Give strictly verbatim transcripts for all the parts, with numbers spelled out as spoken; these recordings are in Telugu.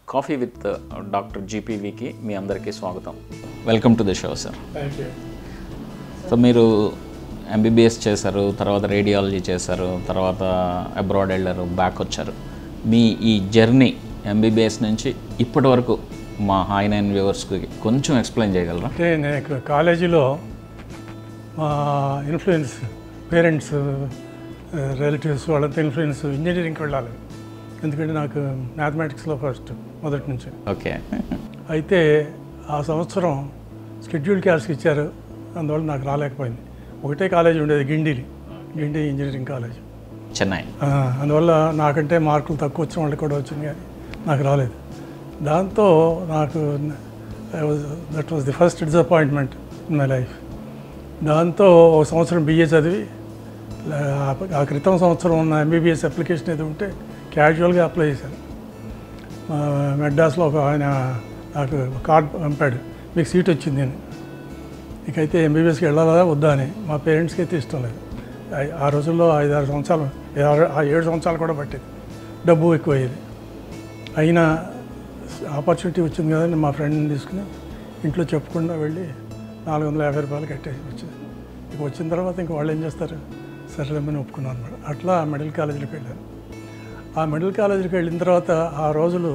కాఫీ విత్ డాక్టర్ జీపీవీకి మీ అందరికీ స్వాగతం. Welcome to the show sir. Thank you. So మీరు ఎంబీబీఎస్ చేశారు, తర్వాత రేడియాలజీ చేశారు, తర్వాత అబ్రాడ్ వెళ్ళారు, బ్యాక్ వచ్చారు. మీ ఈ జర్నీ ఎంబీబీఎస్ నుంచి ఇప్పటి వరకు మా హై నైన్ వ్యూవర్స్కి కొంచెం ఎక్స్ప్లెయిన్ చేయగలరా? అంటే నేను కాలేజీలో మా ఇన్ఫ్లుయెన్స్ పేరెంట్స్ రిలేటివ్స్ వాళ్ళంతా ఇన్ఫ్లుయెన్స్ ఇంజనీరింగ్కి వెళ్ళాలి, ఎందుకంటే నాకు మ్యాథమెటిక్స్లో ఫస్ట్ మొదటి నుంచి. ఓకే. అయితే ఆ సంవత్సరం షెడ్యూల్ క్యాస్ట్కి ఇచ్చారు, అందువల్ల నాకు రాలేకపోయింది. ఒకటే కాలేజీ ఉండేది, గిండిలి గిండి ఇంజనీరింగ్ కాలేజ్, చెన్నై. అందువల్ల నాకంటే మార్కులు తక్కువ వచ్చిన వాళ్ళకి కూడా వచ్చింది, కానీ నాకు రాలేదు. దాంతో నాకు that was the first disappointment in my life. దాంతో ఒక సంవత్సరం బీఏ చదివి ఆ క్రితం సంవత్సరం ఉన్న ఎంబీబీఎస్ అప్లికేషన్ ఏదో ఉంటే క్యాజువల్గా అప్లై చేశాను. మెడ్రాస్లో ఒక ఆయన నాకు కార్డ్ పంపాడు, మీకు సీట్ వచ్చింది అని. ఇకైతే ఎంబీబీఎస్కి వెళ్ళాలా వద్దా అని మా పేరెంట్స్కి అయితే ఇష్టం లేదు. ఆ రోజుల్లో ఐదు ఆరు సంవత్సరాలు ఆ ఏడు సంవత్సరాలు కూడా పట్టేది, డబ్బు ఎక్కువ అయ్యేది. అయినా ఆపర్చునిటీ వచ్చింది కదండి, మా ఫ్రెండ్ని తీసుకుని ఇంట్లో చెప్పకుండా వెళ్ళి నాలుగు వందల యాభై రూపాయలు కట్టేసి వచ్చింది. ఇక వచ్చిన తర్వాత ఇంక వాళ్ళు ఏం చేస్తారు, సరేలేమని ఒప్పుకున్నాను అనమాట. అట్లా మెడికల్ కాలేజీకి వెళ్ళాను. ఆ మెడికల్ కాలేజీకి వెళ్ళిన తర్వాత ఆ రోజులు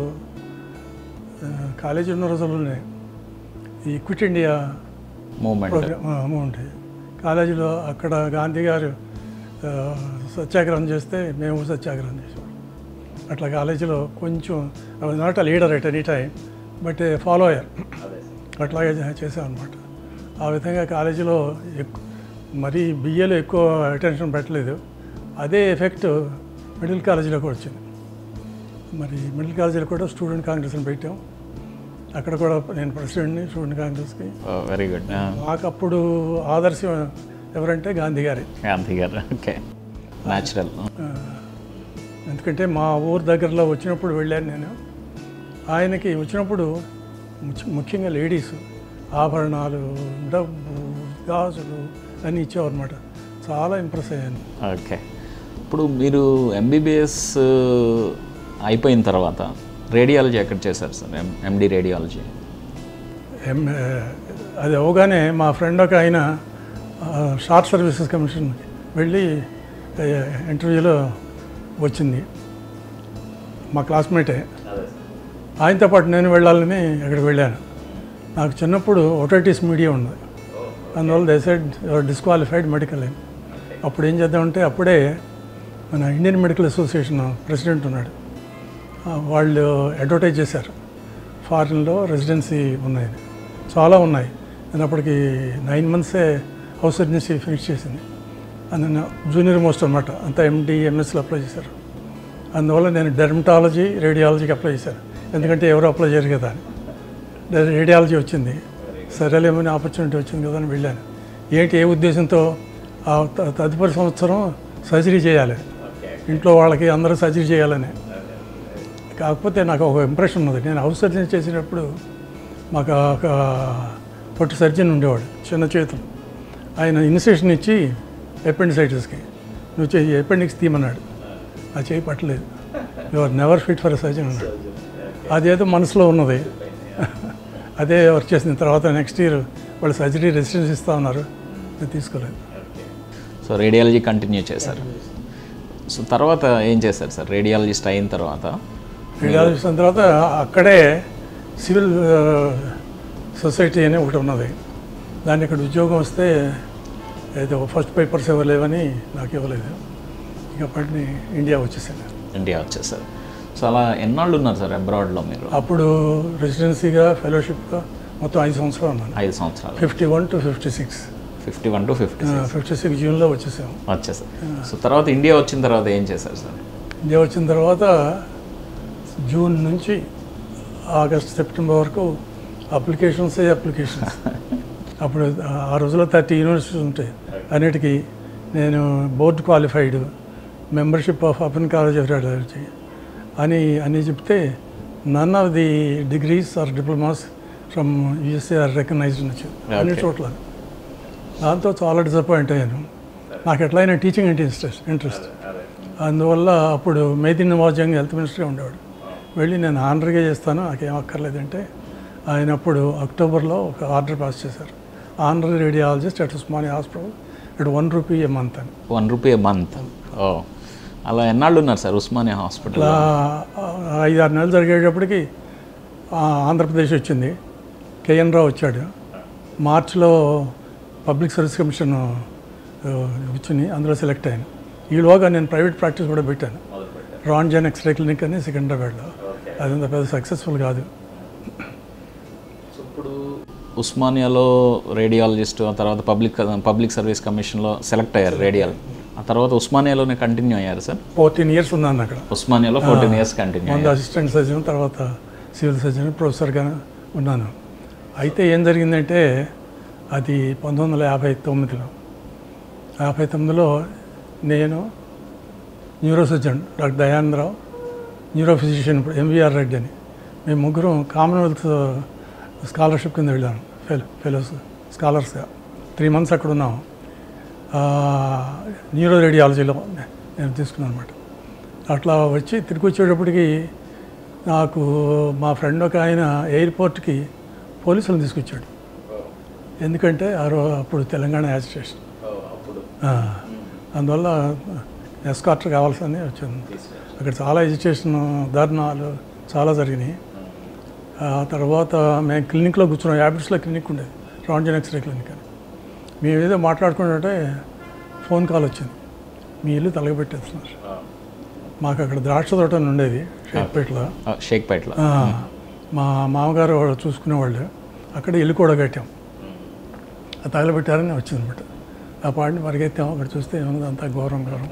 కాలేజీ ఉన్న రోజుల్లోనే ఈ quit India movement program movement కాలేజీలో అక్కడ గాంధీ గారు సత్యాగ్రహం చేస్తే మేము సత్యాగ్రహం చేసాం. అట్లా కాలేజీలో కొంచెం not a leader at any time, but follower అట్లాగే చేసాం అనమాట. ఆ విధంగా కాలేజీలో ఎక్కువ మరీ బిఏలో ఎక్కువ అటెన్షన్ పెట్టలేదు. అదే ఎఫెక్ట్ మెడికల్ కాలేజీలో కూడా వచ్చింది. మరి మెడికల్ కాలేజీలో కూడా స్టూడెంట్ కాంగ్రెస్ని పెట్టాం. అక్కడ కూడా నేను ప్రెసిడెంట్ని స్టూడెంట్ కాంగ్రెస్కి. Very good. మాకు అప్పుడు ఆదర్శం ఎవరంటే గాంధీ గారే. గాంధీ గారు. ఓకే. న్యాచురల్. ఎందుకంటే మా ఊరు దగ్గరలో వచ్చినప్పుడు వెళ్ళాను నేను. ఆయనకి వచ్చినప్పుడు ముఖ్యంగా లేడీస్ ఆభరణాలు, డబ్బు, గాజులు అన్నీ ఇచ్చేవారన్నమాట. చాలా ఇంప్రెస్ అయ్యాను. ఓకే. ఇప్పుడు మీరు ఎంబీబీఎస్ అయిపోయిన తర్వాత రేడియాలజీ ఎక్కడ చేశారు సార్? ఎం ఎండి రేడియాలజీ. ఎం అది అవగానే మా ఫ్రెండ్ ఒక ఆయన షార్ట్ సర్వీసెస్ కమిషన్కి వెళ్ళి ఇంటర్వ్యూలో వచ్చింది, మా క్లాస్మేటే. ఆయనతో పాటు నేను వెళ్ళాలని అక్కడికి వెళ్ళాను. నాకు చిన్నప్పుడు ఓటైటిస్ మీడియా ఉన్నది, అందువల్ల they said your disqualified medical అని. అప్పుడు ఏం చేద్దామంటే అప్పుడే మన ఇండియన్ మెడికల్ అసోసియేషన్ ప్రెసిడెంట్ ఉన్నాడు, వాళ్ళు అడ్వర్టైజ్ చేశారు ఫారిన్లో రెసిడెన్సీ ఉన్నాయి, చాలా ఉన్నాయి. నేను అప్పటికి నైన్ మంత్సే హౌస్ సర్జెన్సీ ఫినిష్ చేసింది. అందులో జూనియర్ మోస్ట్ అనమాట, అంతా ఎండి ఎంఎస్లో అప్లై చేశారు. అందువల్ల నేను డెర్మటాలజీ రేడియాలజీకి అప్లై చేశాను, ఎందుకంటే ఎవరు అప్లై చేయరు కదా అని. రేడియాలజీ వచ్చింది, సరేలేమని ఆపర్చునిటీ వచ్చింది కదా అని వెళ్ళాను. ఏంటి ఏ ఉద్దేశంతో, ఆ తదుపరి సంవత్సరం సర్జరీ చేయాలి, ఇంట్లో వాళ్ళకి అందరూ సర్జరీ చేయాలని. కాకపోతే నాకు ఒక ఇంప్రెషన్ ఉన్నది, నేను హౌస్ సర్జరీ చేసినప్పుడు మాకు ఒక పొట్టి సర్జన్ ఉండేవాడు, చిన్న చేతులు. ఆయన ఇన్సెషన్ ఇచ్చి అపెండిసైటిస్కి నువ్వు చేయి అపెండిక్స్ తీయమన్నాడు. ఆ చేయి పట్టలేదు. You are never fit for a surgeon అన్నాడు. అదేదో మనసులో ఉన్నది, అదే వర్క్ చేసిన తర్వాత నెక్స్ట్ ఇయర్ వాళ్ళు సర్జరీ రెసిడెన్స్ ఇస్తా ఉన్నారు, నేను తీసుకోలేదు. సో రేడియాలజీ కంటిన్యూ చేశారు. సో తర్వాత ఏం చేశారు సార్ రేడియాలజిస్ట్ అయిన తర్వాత? రేడియాలజిస్ట్ అయిన తర్వాత అక్కడే సివిల్ సొసైటీ అని ఒకటి ఉన్నది, దాన్ని ఇక్కడ ఉద్యోగం వస్తే ఏదో ఫస్ట్ పేపర్స్ ఇవ్వలేవని నాకు ఇవ్వలేదు. ఇక అప్పటిని ఇండియా వచ్చేసాను. ఇండియా వచ్చేసారు. సో అలా ఎన్నాళ్ళు ఉన్నారు సార్ అబ్రాడ్లో మీరు? అప్పుడు రెసిడెన్సీగా ఫెలోషిప్గా మొత్తం ఐదు సంవత్సరాలు ఉన్నాను. ఐదు సంవత్సరాలు fifty one two fifty six fifty one two fifty fifty six జూన్లో వచ్చేసాము. వచ్చేసారు. సో తర్వాత ఇండియా వచ్చిన తర్వాత ఏం చేశారు సార్? ఇండియా వచ్చిన తర్వాత జూన్ నుంచి ఆగస్ట్ సెప్టెంబర్ వరకు అప్లికేషన్సే అప్లికేషన్స్. అప్పుడు ఆ రోజుల్లో థర్టీ యూనివర్సిటీస్ ఉంటాయి, అన్నిటికీ నేను board qualified, membership of open college of radiology అని అని చెప్తే none of the degrees or diplomas from USA are recognised అని చెప్పి అన్ని చోట్ల. దాంతో చాలా డిసప్పాయింట్ అయ్యాను. నాకు ఎట్లయినా టీచింగ్ అంటే ఇంట్రెస్ట్ ఇంట్రెస్ట్ అందువల్ల అప్పుడు మేదిన్ నవాజ్ జంగ్ హెల్త్ మినిస్టర్గా ఉండేవాడు, వెళ్ళి నేను ఆనర్గా చేస్తాను, నాకేం అక్కర్లేదంటే ఆయన అప్పుడు అక్టోబర్లో ఒక ఆర్డర్ పాస్ చేశారు. Honorary radiologist at Osmania hospital at one rupee a month అని. One rupee a month. ఓ, అలా ఎన్నాళ్ళు ఉన్నారు సార్ ఉస్మానియా హాస్పిటల్? ఐదు ఆరు నెలలు జరిగేటప్పటికి ఆంధ్రప్రదేశ్ వచ్చింది, కేఎన్ రావు వచ్చాడు. మార్చిలో పబ్లిక్ సర్వీస్ కమిషన్ వచ్చింది, అందులో సెలెక్ట్ అయ్యాను. ఈలోగా నేను ప్రైవేట్ ప్రాక్టీస్ కూడా పెట్టాను, రాంజన్ ఎక్స్రే క్లినిక్ అని సికింద్రాబాద్లో. అదంత పెద్ద సక్సెస్ఫుల్ కాదు. ఇప్పుడు ఉస్మానియాలో రేడియాలజిస్ట్, ఆ తర్వాత పబ్లిక్ పబ్లిక్ సర్వీస్ కమిషన్లో సెలెక్ట్ అయ్యారు రేడియాల్. ఆ తర్వాత ఉస్మానియాలోనే కంటిన్యూ అయ్యారు సార్? ఫోర్టీన్ ఇయర్స్ ఉన్నాను అక్కడ ఉస్మానియాలో. Fourteen years continue. ముందు అసిస్టెంట్ సర్జన్, తర్వాత సివిల్ సర్జన్, ప్రొఫెసర్గా ఉన్నాను. అయితే ఏం జరిగిందంటే అది పంతొమ్మిది వందల యాభై తొమ్మిదిలో యాభై తొమ్మిదిలో నేను neuro surgeon doctor Dayanandarao, neuro physician ఇప్పుడు ఎంవీఆర్ రెడ్డి అని, మేము ముగ్గురం కామన్వెల్త్ స్కాలర్షిప్ కింద వెళ్ళాను, ఫెలో ఫెలోస్ స్కాలర్స్గా. త్రీ మంత్స్ అక్కడ ఉన్నాము. న్యూరో రేడియాలజీలో నేను తీసుకున్నాను అనమాట. అట్లా వచ్చి తిరిగి వచ్చేటప్పటికి నాకు మా ఫ్రెండ్ ఒక ఆయన ఎయిర్పోర్ట్కి పోలీసులను తీసుకొచ్చాడు. ఎందుకంటే ఆ రో అప్పుడు తెలంగాణ యాజిటేషన్, అందువల్ల ఎస్కార్టర్ కావాల్సింది వచ్చింది. అక్కడ చాలా ఎడ్యుకేషన్ ధర్నాలు చాలా జరిగినాయి. ఆ తర్వాత మేము క్లినిక్లో కూర్చున్నాం, యాబిట్స్లో క్లినిక్ ఉండేది, రాంజన్ ఎక్స్రే క్లినిక్ అని. మేము ఏదో మాట్లాడుకుంటుంటే ఫోన్ కాల్ వచ్చింది, మీ ఇల్లు తలగబెట్టేస్తున్నారు. మాకు అక్కడ ద్రాక్ష తోట ఉండేది షేక్పేటలో. షేక్పేటలో మా మామగారు వాళ్ళు చూసుకునేవాళ్ళు, అక్కడ ఇల్లు కూడా కట్టాం. అది తగలబెట్టారని వచ్చిందనమాట. ఆ పాటిని పరిగెత్తాం, అక్కడ చూస్తే ఏమన్నది అంతా ఘోరం ఘోరం.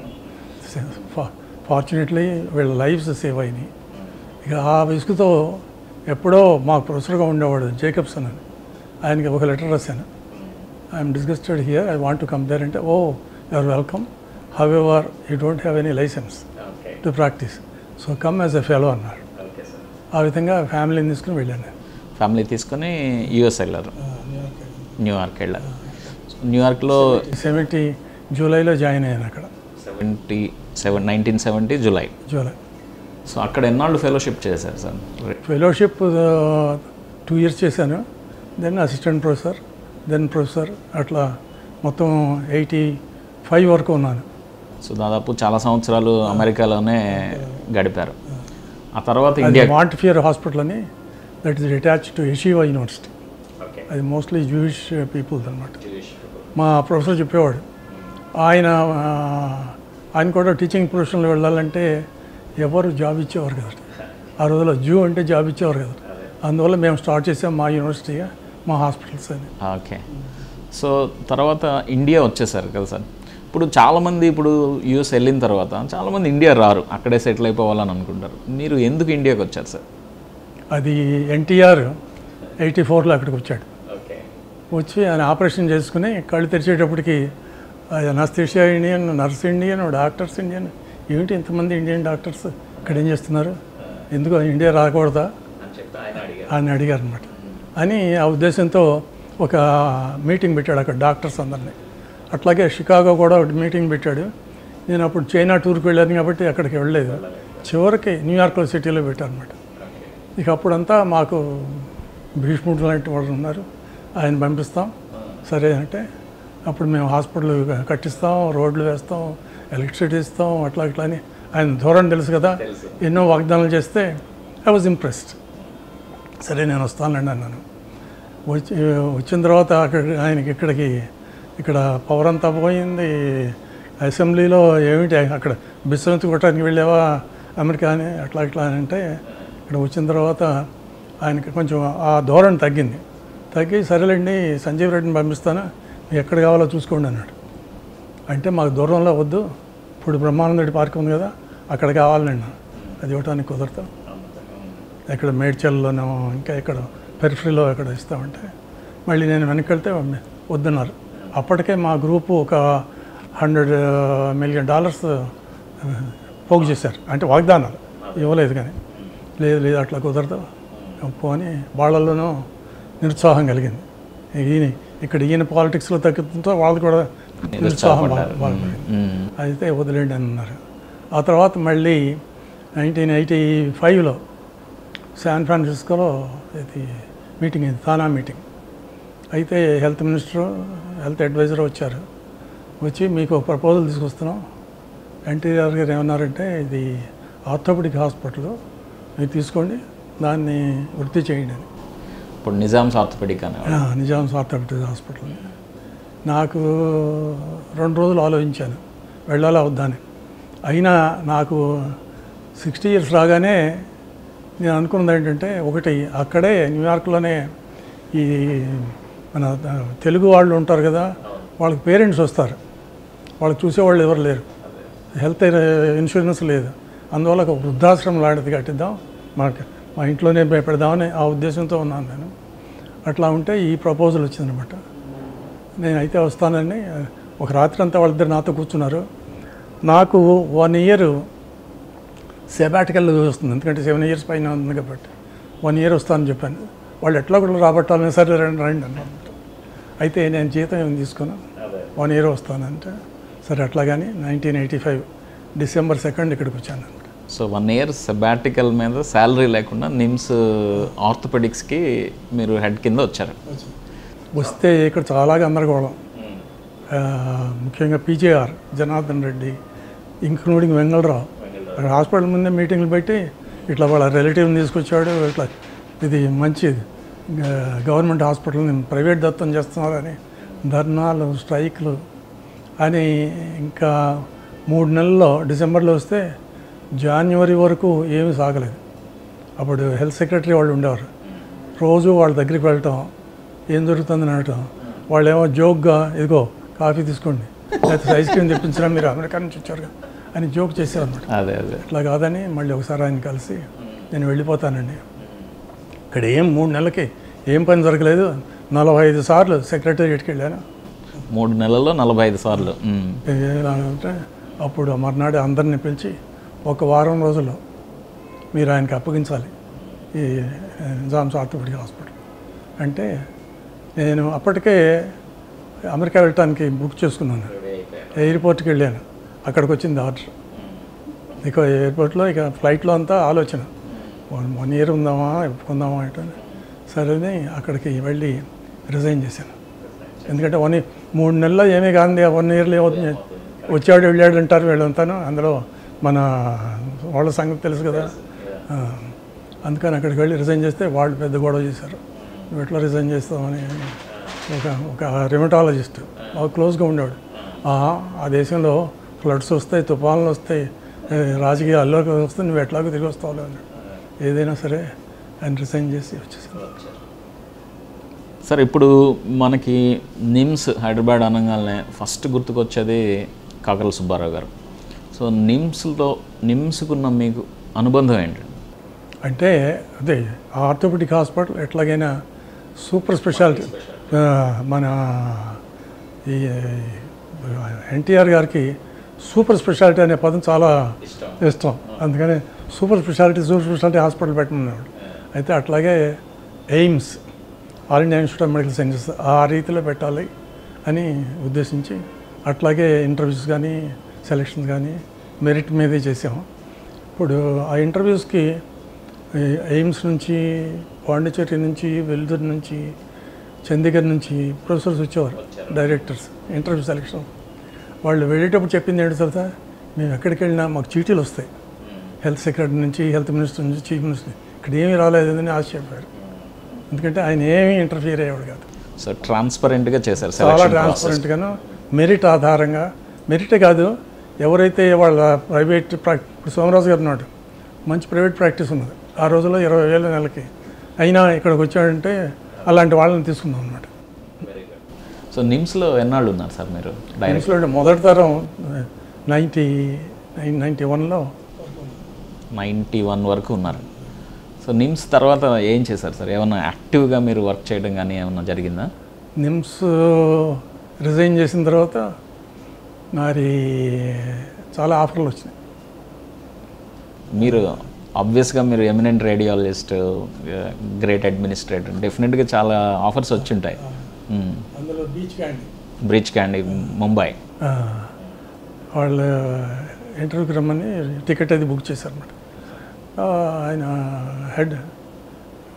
ఫార్చునేట్లీ వీళ్ళ లైఫ్స్ సేవ్ అయినాయి. ఇక ఆ విసుగుతో ఎప్పుడో మాకు ప్రొఫెసర్గా ఉండేవాడు జేకబ్సన్ అని, ఆయనకి ఒక లెటర్ రాశాను, I'm disgusted here, I want to come there అంటే, oh you are welcome, however you don't have any licence to practise, so come as a fellow అన్నారు. ఆ విధంగా ఫ్యామిలీని తీసుకుని వెళ్ళాను. ఫ్యామిలీ తీసుకుని యూఎస్ వెళ్ళారు, న్యూయార్క్ వెళ్ళారు. న్యూయార్క్లో సెవెంటీ జూలైలో జాయిన్ అయ్యాను అక్కడ. Seventy seven nineteen seventy July July so అక్కడ ఎన్నాళ్ళు ఫెలోషిప్ చేశారు సార్? ఫెలోషిప్ టూ ఇయర్స్ చేశాను, then assistant professor, then professor, అట్లా మొత్తం ఎయిటీ ఫైవ్ వరకు ఉన్నాను. సో దాదాపు చాలా సంవత్సరాలు అమెరికాలోనే గడిపారు. ఆ తర్వాత ఇండియా మాంటిఫియర్ హాస్పిటల్ అని, that is attach to Yeshiva university. అది మోస్ట్లీ జూయిష్ పీపుల్స్ అనమాట. మా ప్రొఫెసర్ చెప్పేవాడు, ఆయన ఆయన కూడా టీచింగ్ ప్రొఫెషన్లో వెళ్ళాలంటే ఎవరు జాబ్ ఇచ్చేవారు కదా, ఆ రోజుల్లో జూ అంటే జాబ్ ఇచ్చేవారు కదా. అందువల్ల మేము స్టార్ట్ చేసాం మా యూనివర్సిటీగా, మా హాస్పిటల్స్ అని. ఓకే. సో తర్వాత ఇండియా వచ్చేసారు కదా సార్. ఇప్పుడు చాలామంది ఇప్పుడు యూఎస్ వెళ్ళిన తర్వాత చాలామంది ఇండియా రారు, అక్కడే సెటిల్ అయిపోవాలని అనుకుంటారు. మీరు ఎందుకు ఇండియాకి వచ్చారు సార్? అది ఎన్టీఆర్ ఎయిటీ ఫోర్లో అక్కడికి వచ్చాడు. వచ్చి ఆయన ఆపరేషన్ చేసుకుని కళ్ళు తెరిచేటప్పటికి anaesthesia Indian, nurse Indian, doctors Indian, ఏమిటి ఇంతమంది ఇండియన్ డాక్టర్స్ ఇక్కడ ఏం చేస్తున్నారు, ఎందుకు ఇండియా రాకూడదా అని అడిగారు అనమాట. అని ఆ ఉద్దేశంతో ఒక మీటింగ్ పెట్టాడు అక్కడ డాక్టర్స్ అందరినీ. అట్లాగే షికాగో కూడా ఒకటి మీటింగ్ పెట్టాడు. నేను అప్పుడు చైనా టూర్కి వెళ్ళాను కాబట్టి అక్కడికి వెళ్ళలేదు, చివరికి న్యూయార్క్లో సిటీలో పెట్టాను అనమాట. ఇక అప్పుడంతా మాకు భీష్ముడు లాంటి వాళ్ళు ఉన్నారు, ఆయన పంపిస్తాం సరే అంటే, అప్పుడు మేము హాస్పిటల్ కట్టిస్తాం, రోడ్లు వేస్తాం, ఎలక్ట్రిసిటీ ఇస్తాం, అట్లా ఇట్లా అని ఆయన ధోరణి తెలుసు కదా, ఎన్నో వాగ్దానాలు చేస్తే ఐ వాజ్ ఇంప్రెస్డ్. సరే నేను వస్తానండి అన్నాను. వచ్చి వచ్చిన తర్వాత అక్కడ ఆయనకి ఇక్కడికి ఇక్కడ పవర్ అంతా పోయింది, అసెంబ్లీలో ఏమిటి అక్కడ బిస్సెన్స్ కొట్టడానికి వెళ్ళావా అమెరికా అని అట్లా ఇట్లా అని అంటే, ఇక్కడ వచ్చిన తర్వాత ఆయనకి కొంచెం ఆ ధోరణి తగ్గింది. తగ్గి సరేలేండి సంజీవ్ రెడ్డిని పంపిస్తాను, మీకు ఎక్కడ కావాలో చూసుకోండి అన్నాడు. అంటే మాకు దూరంలో వద్దు, ఇప్పుడు బ్రహ్మానంద రెడ్డి పార్క్ ఉంది కదా అక్కడ కావాలండి, అది ఇవ్వడానికి కుదరదు, ఎక్కడ మేడ్చల్లోనో ఇంకా ఎక్కడ పెరిఫరీలో ఎక్కడ ఇస్తామంటే, మళ్ళీ నేను వెనక్కి వెళ్తే వద్దన్నారు. అప్పటికే మా గ్రూపు ఒక హండ్రెడ్ మిలియన్ డాలర్స్ పోగు చేశారు, అంటే వాగ్దానాలు ఇవ్వలేదు. కానీ లేదు లేదు అట్లా కుదరదు పోని వాళ్ళల్లోనూ నిరుత్సాహం కలిగింది. ఈయన ఇక్కడ ఈయన పాలిటిక్స్లో తగ్గుతుందో వాళ్ళు కూడా నిరుత్సాహం వాళ్ళు అయితే వదిలేండి అని అన్నారు. ఆ తర్వాత మళ్ళీ నైన్టీన్ ఎయిటీ ఫైవ్లో శాన్ ఫ్రాన్సిస్కోలో ఇది మీటింగ్ అయింది, తానా మీటింగ్. అయితే హెల్త్ మినిస్టర్, హెల్త్ అడ్వైజర్ వచ్చారు. వచ్చి మీకు ఒక ప్రపోజల్ తీసుకొస్తున్నాం. ఎన్టీఆర్ గారు ఏమన్నారంటే, ఇది ఆర్థోపెడిక్ హాస్పిటల్, మీరు తీసుకోండి, దాన్ని వృత్తి చేయండి అని. ఇప్పుడు నిజామ్స్ ఆర్థోపెడిక్ అని. Nizam's orthopaedic hospital. నాకు రెండు రోజులు ఆలోచించాను వెళ్ళాలా వద్దా అని. అయినా నాకు సిక్స్టీ ఇయర్స్ రాగానే నేను అనుకున్నది ఏంటంటే, ఒకటి అక్కడే న్యూయార్క్లోనే ఈ మన తెలుగు వాళ్ళు ఉంటారు కదా, వాళ్ళకి పేరెంట్స్ వస్తారు, వాళ్ళకి చూసేవాళ్ళు ఎవరు లేరు, హెల్త్ ఇన్సూరెన్స్ లేదు, అందువల్ల ఒక వృద్ధాశ్రమం లాంటిది కట్టిద్దాం, మాకు మా ఇంట్లోనే పెడదామని ఆ ఉద్దేశంతో ఉన్నాను నేను. అట్లా ఉంటే ఈ ప్రపోజల్ వచ్చిందనమాట. నేనైతే వస్తానని ఒక రాత్రి అంతా వాళ్ళిద్దరు నాతో కూర్చున్నారు. నాకు వన్ ఇయర్ సెబాటికల్ వస్తుంది, ఎందుకంటే సెవెన్ ఇయర్స్ పైన ఉంది కాబట్టి వన్ ఇయర్ వస్తానని చెప్పాను. వాళ్ళు ఎట్లా కూడా రాబట్టాలని, సరే రండి రండి అన్నారు. అయితే నేను జీతం ఏమి తీసుకున్నాను, వన్ ఇయర్ వస్తానంటే సరే అట్లా. కానీ nineteen eighty five December second ఇక్కడికి వచ్చాను. సో వన్ ఇయర్ సెబాటికల్ మీద శాలరీ లేకుండా నిమ్స్ ఆర్థోపెడిక్స్కి మీరు హెడ్ కింద వచ్చారు. వస్తే ఇక్కడ చాలా గందరగోళం, ముఖ్యంగా PJR Janardhan Reddy, including Vengalarao hospital ముందే మీటింగ్లు పెట్టి ఇట్లా వాళ్ళ రిలేటివ్ని తీసుకొచ్చాడు, ఇట్లా ఇది మంచిది గవర్నమెంట్ హాస్పిటల్ని ప్రైవేట్ దత్తం చేస్తున్నారని ధర్నాలు, స్ట్రైక్లు అని. ఇంకా మూడు నెలల్లో డిసెంబర్లో వస్తే జనవరి వరకు ఏమీ సాగలేదు. అప్పుడు హెల్త్ సెక్రటరీ వాళ్ళు ఉండేవారు, రోజు వాళ్ళ దగ్గరికి వెళ్ళటం, ఏం జరుగుతుందని అనటం. వాళ్ళు ఏమో జోక్గా, ఇదిగో కాఫీ తీసుకోండి, లేకపోతే ఐస్ క్రీమ్ తెప్పించడం, మీరు అమెరికా నుంచి వచ్చారుగా అని జోక్ చేశారు అనమాట. అదే అదే అట్లా కాదని మళ్ళీ ఒకసారి ఆయన కలిసి నేను వెళ్ళిపోతానండి. ఇక్కడ ఏం మూడు నెలలకి ఏం పని జరగలేదు, నలభై ఐదు సార్లు సెక్రటేరియట్కి వెళ్ళాను. మూడు నెలల్లో నలభై ఐదు సార్లు. అంటే అప్పుడు మర్నాడు అందరిని పిలిచి ఒక వారం రోజుల్లో మీరు ఆయనకి అప్పగించాలి ఈ నిజామ్స్ ఆర్థోపెడిక్ హాస్పిటల్ అంటే. నేను అప్పటికే అమెరికా వెళ్ళటానికి బుక్ చేసుకున్నాను, ఎయిర్పోర్ట్కి వెళ్ళాను. అక్కడికి వచ్చింది ఆర్డర్. ఇక ఎయిర్పోర్ట్లో ఇక ఫ్లైట్లో అంతా ఆలోచన, వన్ ఇయర్ ఉందామా ఉందామా అంటే సరేని అక్కడికి వెళ్ళి రిజైన్ చేశాను. ఎందుకంటే వన్ మూడు నెలల్లో ఏమీ కాదు, వన్ ఇయర్లో ఏమవుతుంది, వచ్చాడు వెళ్ళాడు అంటారు వీళ్ళంతాను, అందులో మన వాళ్ళ సంగతి తెలుసు కదా. అందుకని అక్కడికి వెళ్ళి రిజైన్ చేస్తే వాళ్ళు పెద్ద గొడవ చేశారు, నువ్వు ఎట్లా రిజైన్ చేస్తామని. ఒక ఒక రిమటాలజిస్ట్ బాగా క్లోజ్గా ఉండేవాడు, ఆ దేశంలో ఫ్లడ్స్ వస్తాయి, తుఫాన్లు వస్తాయి, రాజకీయ అల్లోకి వస్తే నువ్వు ఎట్లాగో తిరిగి వస్తావు అన్నాడు. ఏదైనా సరే ఆయన రిజైన్ చేసి వచ్చేసాను. సార్ ఇప్పుడు మనకి నిమ్స్ హైదరాబాద్ అనగానే ఫస్ట్ గుర్తుకొచ్చేది కాకర్ల సుబ్బారావు గారు. సో నిమ్స్లో నిమ్స్కున్న మీకు అనుబంధం ఏంటండి? అంటే అదే ఆర్థోపెడిక్ హాస్పిటల్ ఎట్లాగైనా సూపర్ స్పెషాలిటీ. మన ఈ ఎన్టీఆర్ గారికి సూపర్ స్పెషాలిటీ అనే పదం చాలా ఇష్టం, అందుకని super speciality super speciality hospital పెట్టమన్నాడు. అయితే అట్లాగే AIIMS, all India institute of medical sciences ఆ రీతిలో పెట్టాలి అని ఉద్దేశించి అట్లాగే ఇంటర్వ్యూస్ కానీ సెలక్షన్స్ కానీ మెరిట్ మీదే చేసాము. ఇప్పుడు ఆ ఇంటర్వ్యూస్కి ఎయిమ్స్ నుంచి, పాండిచేరి నుంచి, వెల్దుర్తి నుంచి, చండీగఢ్ నుంచి ప్రొఫెసర్స్ వచ్చేవారు, డైరెక్టర్స్ ఇంటర్వ్యూ సెలక్షన్. వాళ్ళు వెళ్ళేటప్పుడు చెప్పింది ఏంటి తెలుసా, మేము ఎక్కడికి వెళ్ళినా మాకు చీటీలు వస్తాయి, హెల్త్ సెక్రటరీ నుంచి, హెల్త్ మినిస్టర్ నుంచి, చీఫ్ మినిస్టర్, ఇక్కడ ఏమీ రాలేదని ఆశ్చర్యపోయారు. ఎందుకంటే ఆయన ఏమీ ఇంటర్ఫియర్ అయ్యేవాడు కాదు. సో ట్రాన్స్పరెంట్గా చేశారు, చాలా ట్రాన్స్పరెంట్గాను, మెరిట్ ఆధారంగా. మెరిటే కాదు, ఎవరైతే వాళ్ళ ప్రైవేట్ ప్రాక్ ఇప్పుడు సోమరాజు గారు ఉన్నాడు, మంచి ప్రైవేట్ ప్రాక్టీస్ ఉన్నది, ఆ రోజుల్లో ఇరవై వేల నెలకి, అయినా ఇక్కడికి వచ్చాడంటే అలాంటి వాళ్ళని తీసుకున్నాం అనమాట. సో నిమ్స్లో ఎన్నాళ్ళు ఉన్నారు సార్ మీరు? నిమ్స్లో మొదటి తరం నైంటీ నైన్ నైంటీ వన్లో నైంటీ వన్ వరకు ఉన్నారు. సో నిమ్స్ తర్వాత ఏం చేశారు సార్? ఏమన్నా యాక్టివ్గా మీరు వర్క్ చేయడం కానీ ఏమన్నా జరిగిందా? నిమ్స్ రిజైన్ చేసిన తర్వాత మరి చాలా ఆఫర్లు వచ్చినాయి. మీరు ఆబ్వియస్గా మీరు ఎమినెంట్ రేడియాలజిస్ట్, గ్రేట్ అడ్మినిస్ట్రేటర్, డెఫినెట్గా చాలా ఆఫర్స్ వచ్చి ఉంటాయి. అందులో బీచ్ క్యాండీ బ్రిడ్జ్ క్యాండీ ముంబై వాళ్ళు ఇంటర్వ్యూకి రమ్మని టికెట్ అది బుక్ చేశారన్నమాట. ఆయన హెడ్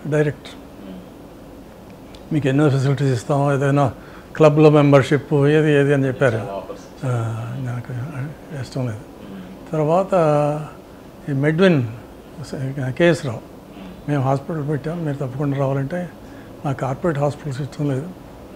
డైరెక్ట్ మీకు ఎన్నో ఫెసిలిటీస్ ఇస్తాం, ఏదైనా క్లబ్లో మెంబర్షిప్ ఏది ఏది అని చెప్పారు. నాకు ఇష్టం లేదు. తర్వాత ఈ మెడ్విన్ కేఎస్ రావు, మేము హాస్పిటల్ పెట్టాం, మీరు తప్పకుండా రావాలంటే నా కార్పొరేట్ హాస్పిటల్స్ ఇష్టం లేదు,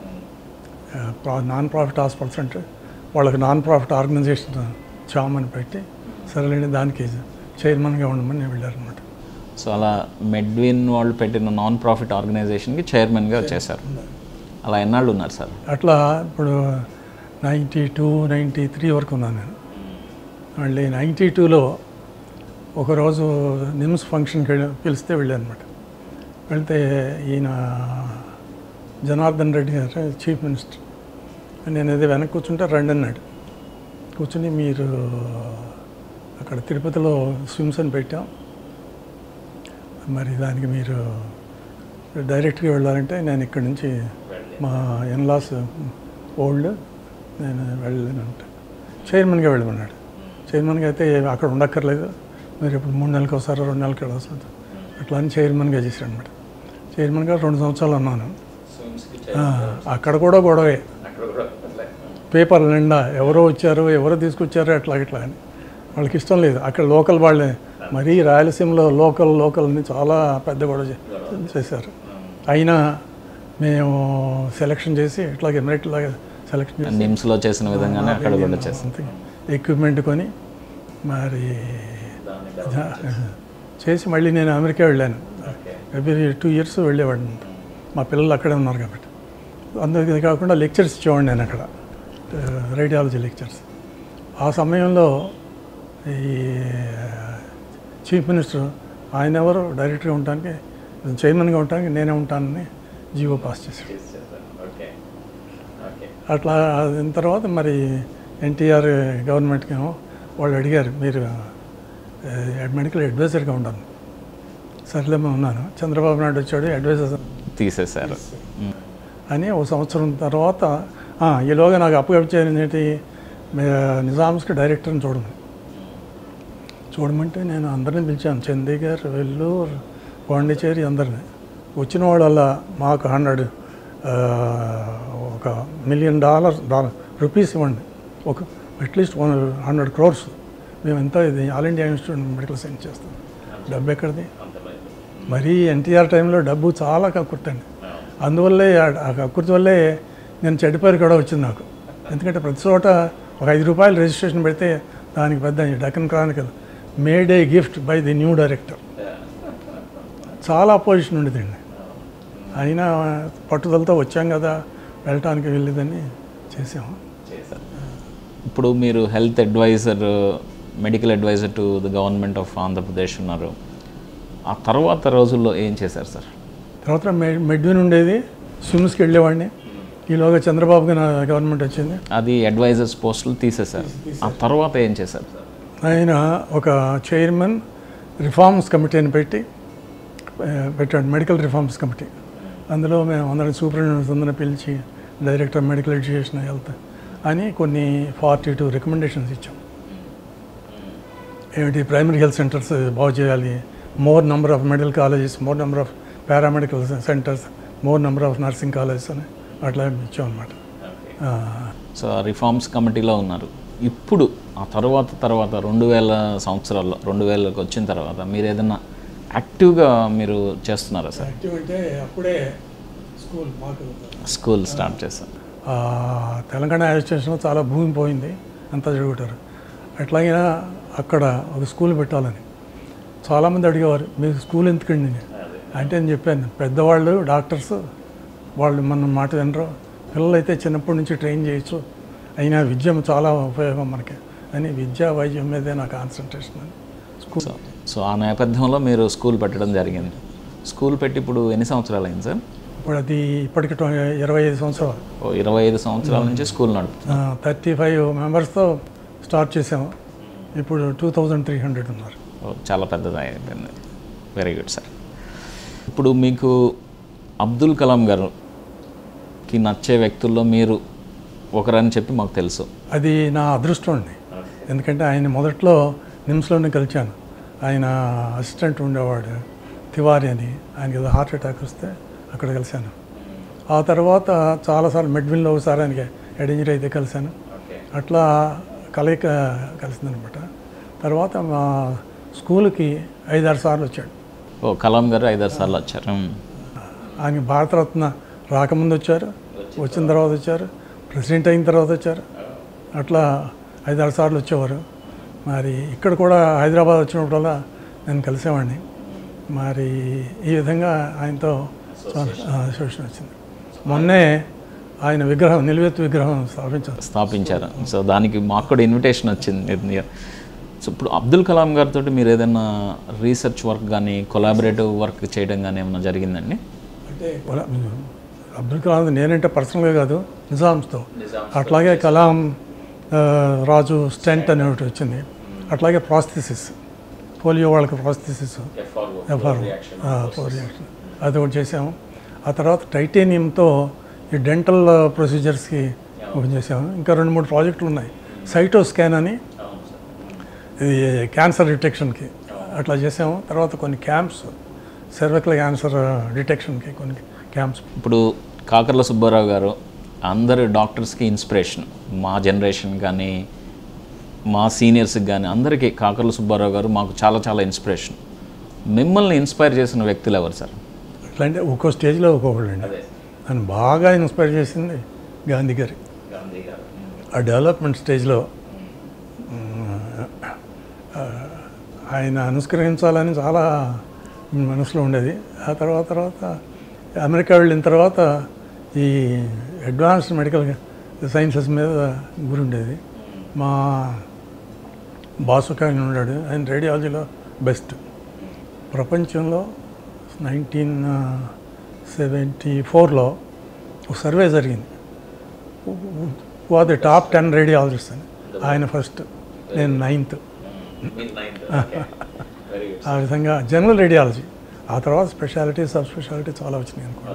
నాన్ ప్రాఫిట్ హాస్పిటల్స్ అంటే వాళ్ళకి నాన్ ప్రాఫిట్ ఆర్గనైజేషన్ చామని పెట్టి సరేలేండి దానికి చైర్మన్గా ఉండమని నేను వెళ్ళారనమాట. సో అలా మెడ్విన్ వాళ్ళు పెట్టిన నాన్ ప్రాఫిట్ ఆర్గనైజేషన్కి చైర్మన్గా చేశారు. అలా ఎన్నాళ్ళు ఉన్నారు సార్? అట్లా ఇప్పుడు నైంటీ టూ నైంటీ త్రీ వరకు ఉన్నాను నేను. మళ్ళీ నైంటీ టూలో ఒకరోజు నిమ్స్ ఫంక్షన్కి వెళ్ళి పిలిస్తే వెళ్ళాను అనమాట. వెళ్తే ఈయన జనార్దన్ రెడ్డి గారు చీఫ్ మినిస్టర్, నేను ఏదో వెనక్కి కూర్చుంటే రండి అన్నాడు. కూర్చుని మీరు అక్కడ తిరుపతిలో స్విమ్స్ అని పెట్టాం, మరి దానికి మీరు డైరెక్ట్గా వెళ్ళాలంటే నేను ఇక్కడి నుంచి మా ఇన్లాస్ ఓల్డ్ నేను వెళ్ళలేను అంటే చైర్మన్గా వెళ్ళమన్నాడు. చైర్మన్గా అయితే అక్కడ ఉండక్కర్లేదు, మీరు ఇప్పుడు మూడు నెలలకు ఒకసారి రెండు నెలలకు వెళ్ళాల్సి ఉంటుంది, అట్లా అని చైర్మన్గా చేశాడు అనమాట. చైర్మన్గా రెండు సంవత్సరాలు ఉన్నాను. అక్కడ కూడా గొడవే, పేపర్ల నిండా ఎవరో వచ్చారు ఎవరో తీసుకొచ్చారు అట్లా ఇట్లా అని. వాళ్ళకి ఇష్టం లేదు, అక్కడ లోకల్ వాళ్ళే మరీ రాయలసీమలో లోకల్ లోకల్ని చాలా పెద్ద గొడవ చేశారు. అయినా మేము సెలెక్షన్ చేసి ఇట్లాగే మెరిట్ లాగా సెలెక్షన్ చేసి నిమ్స్లో చేసిన విధంగానే అక్కడ కూడా చేసింది. ఎక్విప్మెంట్ కొని మరి చేసి మళ్ళీ నేను అమెరికా వెళ్ళాను. ఎవ్రీ టూ ఇయర్స్ వెళ్ళేవాడిని, మా పిల్లలు అక్కడే ఉన్నారు కాబట్టి. అందుకే కాకుండా లెక్చర్స్ ఇచ్చేవాడిని నేను అక్కడ, రేడియాలజీ లెక్చర్స్. ఆ సమయంలో ఈ చీఫ్ మినిస్టర్ ఆయన ఎవరు డైరెక్టర్గా ఉండటానికి చైర్మన్గా ఉండటానికి నేనే ఉంటానని జీవో పాస్ చేశాడు. అట్లా అయిన తర్వాత మరి ఎన్టీఆర్ గవర్నమెంట్కి ఏమో వాళ్ళు అడిగారు మీరు మెడికల్ అడ్వైజర్గా ఉండాలి. సర్లేమో ఉన్నాను. చంద్రబాబు నాయుడు వచ్చాడు, అడ్వైజర్ తీసేశారు అని ఒక సంవత్సరం తర్వాత ఈలోగా నాకు అప్పగించేది నిజామ్స్కి డైరెక్టర్ని చూడమని చూడమంటే నేను అందరిని పిలిచాను, చండీగఢ్, వెల్లూరు, పాండిచేరి అందరిని. వచ్చిన వాళ్ళ మాకు హండ్రెడ్ ఒక మిలియన్ డాలర్ డాలర్ రూపీస్ ఇవ్వండి, ఒక అట్లీస్ట్ వన్ హండ్రెడ్ క్రోర్స్ మేము ఎంత ఇది all India institute medical science చేస్తాం. డబ్బు ఎక్కడిది? మరీ ఎన్టీఆర్ టైంలో డబ్బు చాలా కక్కుర్తండి. అందువల్లే ఆ కక్కుర్తి వల్లే నేను చెడ్డపేరు కూడా వచ్చింది నాకు. ఎందుకంటే ప్రతి చోట ఒక ఐదు రూపాయలు రిజిస్ట్రేషన్ పెడితే దానికి పెద్ద Deccan Chronicle made a gift by the new director, చాలా అపోజిషన్ ఉండేదండి. అయినా పట్టుదలతో వచ్చాం కదా, వెళ్ళటానికి వెళ్ళేదని చేసాము. ఇప్పుడు మీరు health adviser, medical adviser to the government of Andhra Pradesh ఉన్నారు. ఆ తర్వాత రోజుల్లో ఏం చేశారు సార్? తర్వాత మెడ్విన్ ఉండేది, స్విమ్స్కి వెళ్ళేవాడిని. ఈలోగా చంద్రబాబు గవర్నమెంట్ వచ్చింది, అది అడ్వైజర్స్ పోస్టులు తీసేశారు. ఆ తర్వాత ఏం చేశారు సార్? ఆయన ఒక చైర్మన్ రిఫార్మ్స్ కమిటీని పెట్టి పెట్టాడు, మెడికల్ రిఫార్మ్స్ కమిటీ. అందులో మేము అందరం సూపరింటెండెంట్స్ అందరిని పిలిచి డైరెక్టర్ మెడికల్ ఎడ్యుకేషన్ హెల్త్ అని కొన్ని ఫార్టీ టూ రికమెండేషన్స్ ఇచ్చాం. ఏమిటి, ప్రైమరీ హెల్త్ సెంటర్స్ బాగు చేయాలి, more number of medical colleges, more number of paramedical centres, more number of nursing colleges అని అట్లా ఇచ్చాం అనమాట. సో రిఫార్మ్స్ కమిటీలో ఉన్నారు. ఇప్పుడు ఆ తర్వాత తర్వాత రెండు వేల సంవత్సరాల్లో రెండు వేలకు వచ్చిన తర్వాత మీరు ఏదన్నా యాక్టివ్గా మీరు చేస్తున్నారా సార్? యాక్టివ్ అంటే అప్పుడే స్కూల్ మాకు స్కూల్ స్టార్ట్ చేస్తాం. తెలంగాణ అడ్మినిస్ట్రేషన్లో చాలా భూమి పోయింది, అంతా జరుగుతారు. ఎట్లాగైనా అక్కడ ఒక స్కూల్ పెట్టాలని చాలామంది అడిగేవారు, మీకు స్కూల్ ఎందుకండి అంటే నేను చెప్పాను, పెద్దవాళ్ళు డాక్టర్స్ వాళ్ళు మన మాట వినరు, పిల్లలు అయితే చిన్నప్పటి నుంచి ట్రైన్ చేయొచ్చు, అయినా విద్య చాలా ఉపయోగం మనకి అని విద్యా వైద్యం మీదే నా కాన్సన్ట్రేషన్ అని స్కూల్. సో ఆ నేపథ్యంలో మీరు స్కూల్ పెట్టడం జరిగింది. స్కూల్ పెట్టి ఇప్పుడు ఎన్ని సంవత్సరాలు అయింది సార్? ఇప్పుడు అది ఇప్పటికి ఇరవై ఐదు సంవత్సరాలు. ఓ ఇరవై ఐదు సంవత్సరాల నుంచి స్కూల్ నడుపుతుంది. థర్టీ ఫైవ్ మెంబర్స్తో స్టార్ట్ చేసాము, ఇప్పుడు టూ థౌజండ్ త్రీ హండ్రెడ్ ఉన్నారు. చాలా పెద్దది అయిపోయింది. Very good sir. ఇప్పుడు మీకు అబ్దుల్ కలాం గారుకి నచ్చే వ్యక్తుల్లో మీరు ఒకరని చెప్పి మాకు తెలుసు. అది నా అదృష్టం అండి, ఎందుకంటే ఆయన మొదట్లో నిమ్స్లోనే కలిశాను. ఆయన అసిస్టెంట్ ఉండేవాడు, తివారీ అని, ఆయనకి ఏదో హార్ట్ అటాక్ వస్తే అక్కడ కలిశాను. ఆ తర్వాత చాలాసార్లు మెడ్విన్లో ఒకసారి ఆయనకి హెడ్ ఇంజరీ అయితే కలిశాను. అట్లా కలయిక కలిసిందనమాట. తర్వాత మా స్కూల్కి ఐదారు సార్లు వచ్చాడు. ఓ కలాం గారు ఐదారు సార్లు వచ్చారు. ఆయన భారతరత్న రాకముందు వచ్చారు, వచ్చిన తర్వాత వచ్చారు, ప్రెసిడెంట్ అయిన తర్వాత వచ్చారు. అట్లా ఐదారు సార్లు వచ్చేవారు. మరి ఇక్కడ కూడా హైదరాబాద్ వచ్చినప్పుడల్లా నేను కలిసేవాడిని. మరి ఈ విధంగా ఆయనతో అసోసియేషన్ వచ్చింది. మొన్నే ఆయన విగ్రహం, నిలువెత్తు విగ్రహం స్థాపించారు స్థాపించారు సో దానికి మాకు కూడా ఇన్విటేషన్ వచ్చింది. సో ఇప్పుడు అబ్దుల్ కలాం గారితో మీరు ఏదైనా రీసెర్చ్ వర్క్ కానీ కొలాబరేటివ్ వర్క్ చేయడం కానీ ఏమైనా జరిగిందండి? అంటే అబ్దుల్ కలాం నేనంటే పర్సనల్గా కాదు, నిజాంతో. అట్లాగే కలాం రాజు స్టెంట్ అని ఒకటి వచ్చింది. అట్లాగే ప్రాస్థెసిస్, పోలియో వాళ్ళకి ప్రాస్థెసిస్, ఎఫ్ఆర్ ఫోర్ రియాక్షన్ అది ఒకటి చేసాము. ఆ తర్వాత టైటేనియంతో ఈ డెంటల్ ప్రొసీజర్స్కి ఓపెన్ చేసాము. ఇంకా రెండు మూడు ప్రాజెక్టులు ఉన్నాయి. సైటో స్కాన్ అని, ఇది క్యాన్సర్ డిటెక్షన్కి అట్లా చేసాము. తర్వాత కొన్ని క్యాంప్స్, సర్వైకల్ క్యాన్సర్ డిటెక్షన్కి కొన్ని క్యాంప్స్. ఇప్పుడు కాకర్ల సుబ్బారావు గారు అందరు డాక్టర్స్కి ఇన్స్పిరేషన్, మా జనరేషన్ కానీ మా సీనియర్స్కి కానీ అందరికీ కాకర్ల సుబ్బారావు గారు మాకు చాలా చాలా ఇన్స్పిరేషన్. మిమ్మల్ని ఇన్స్పైర్ చేసిన వ్యక్తులు ఎవరు సార్? అట్లా అంటే ఒక్కో స్టేజ్లో ఒక్కొక్కళ్ళు అండి. నన్ను బాగా ఇన్స్పైర్ చేసింది గాంధీ గారి. ఆ డెవలప్మెంట్ స్టేజ్లో ఆయన అనుస్కరించాలని చాలా మనసులో ఉండేది. ఆ తర్వాత తర్వాత అమెరికా వెళ్ళిన తర్వాత ఈ అడ్వాన్స్డ్ మెడికల్ సైన్సెస్ మీద గురి ఉండేది. మా బాస్ ఒక ఆయన ఉన్నాడు, ఆయన రేడియాలజీలో బెస్ట్. ప్రపంచంలో నైన్టీన్ సెవెంటీ ఫోర్లో ఒక సర్వే జరిగింది, was the top ten radiologist అని. ఆయన ఫస్ట్, నేను నైన్త్. ఆ విధంగా జనరల్ రేడియాలజీ, ఆ తర్వాత స్పెషాలిటీ, సబ్ స్పెషాలిటీ చాలా వచ్చినాయి అనుకో.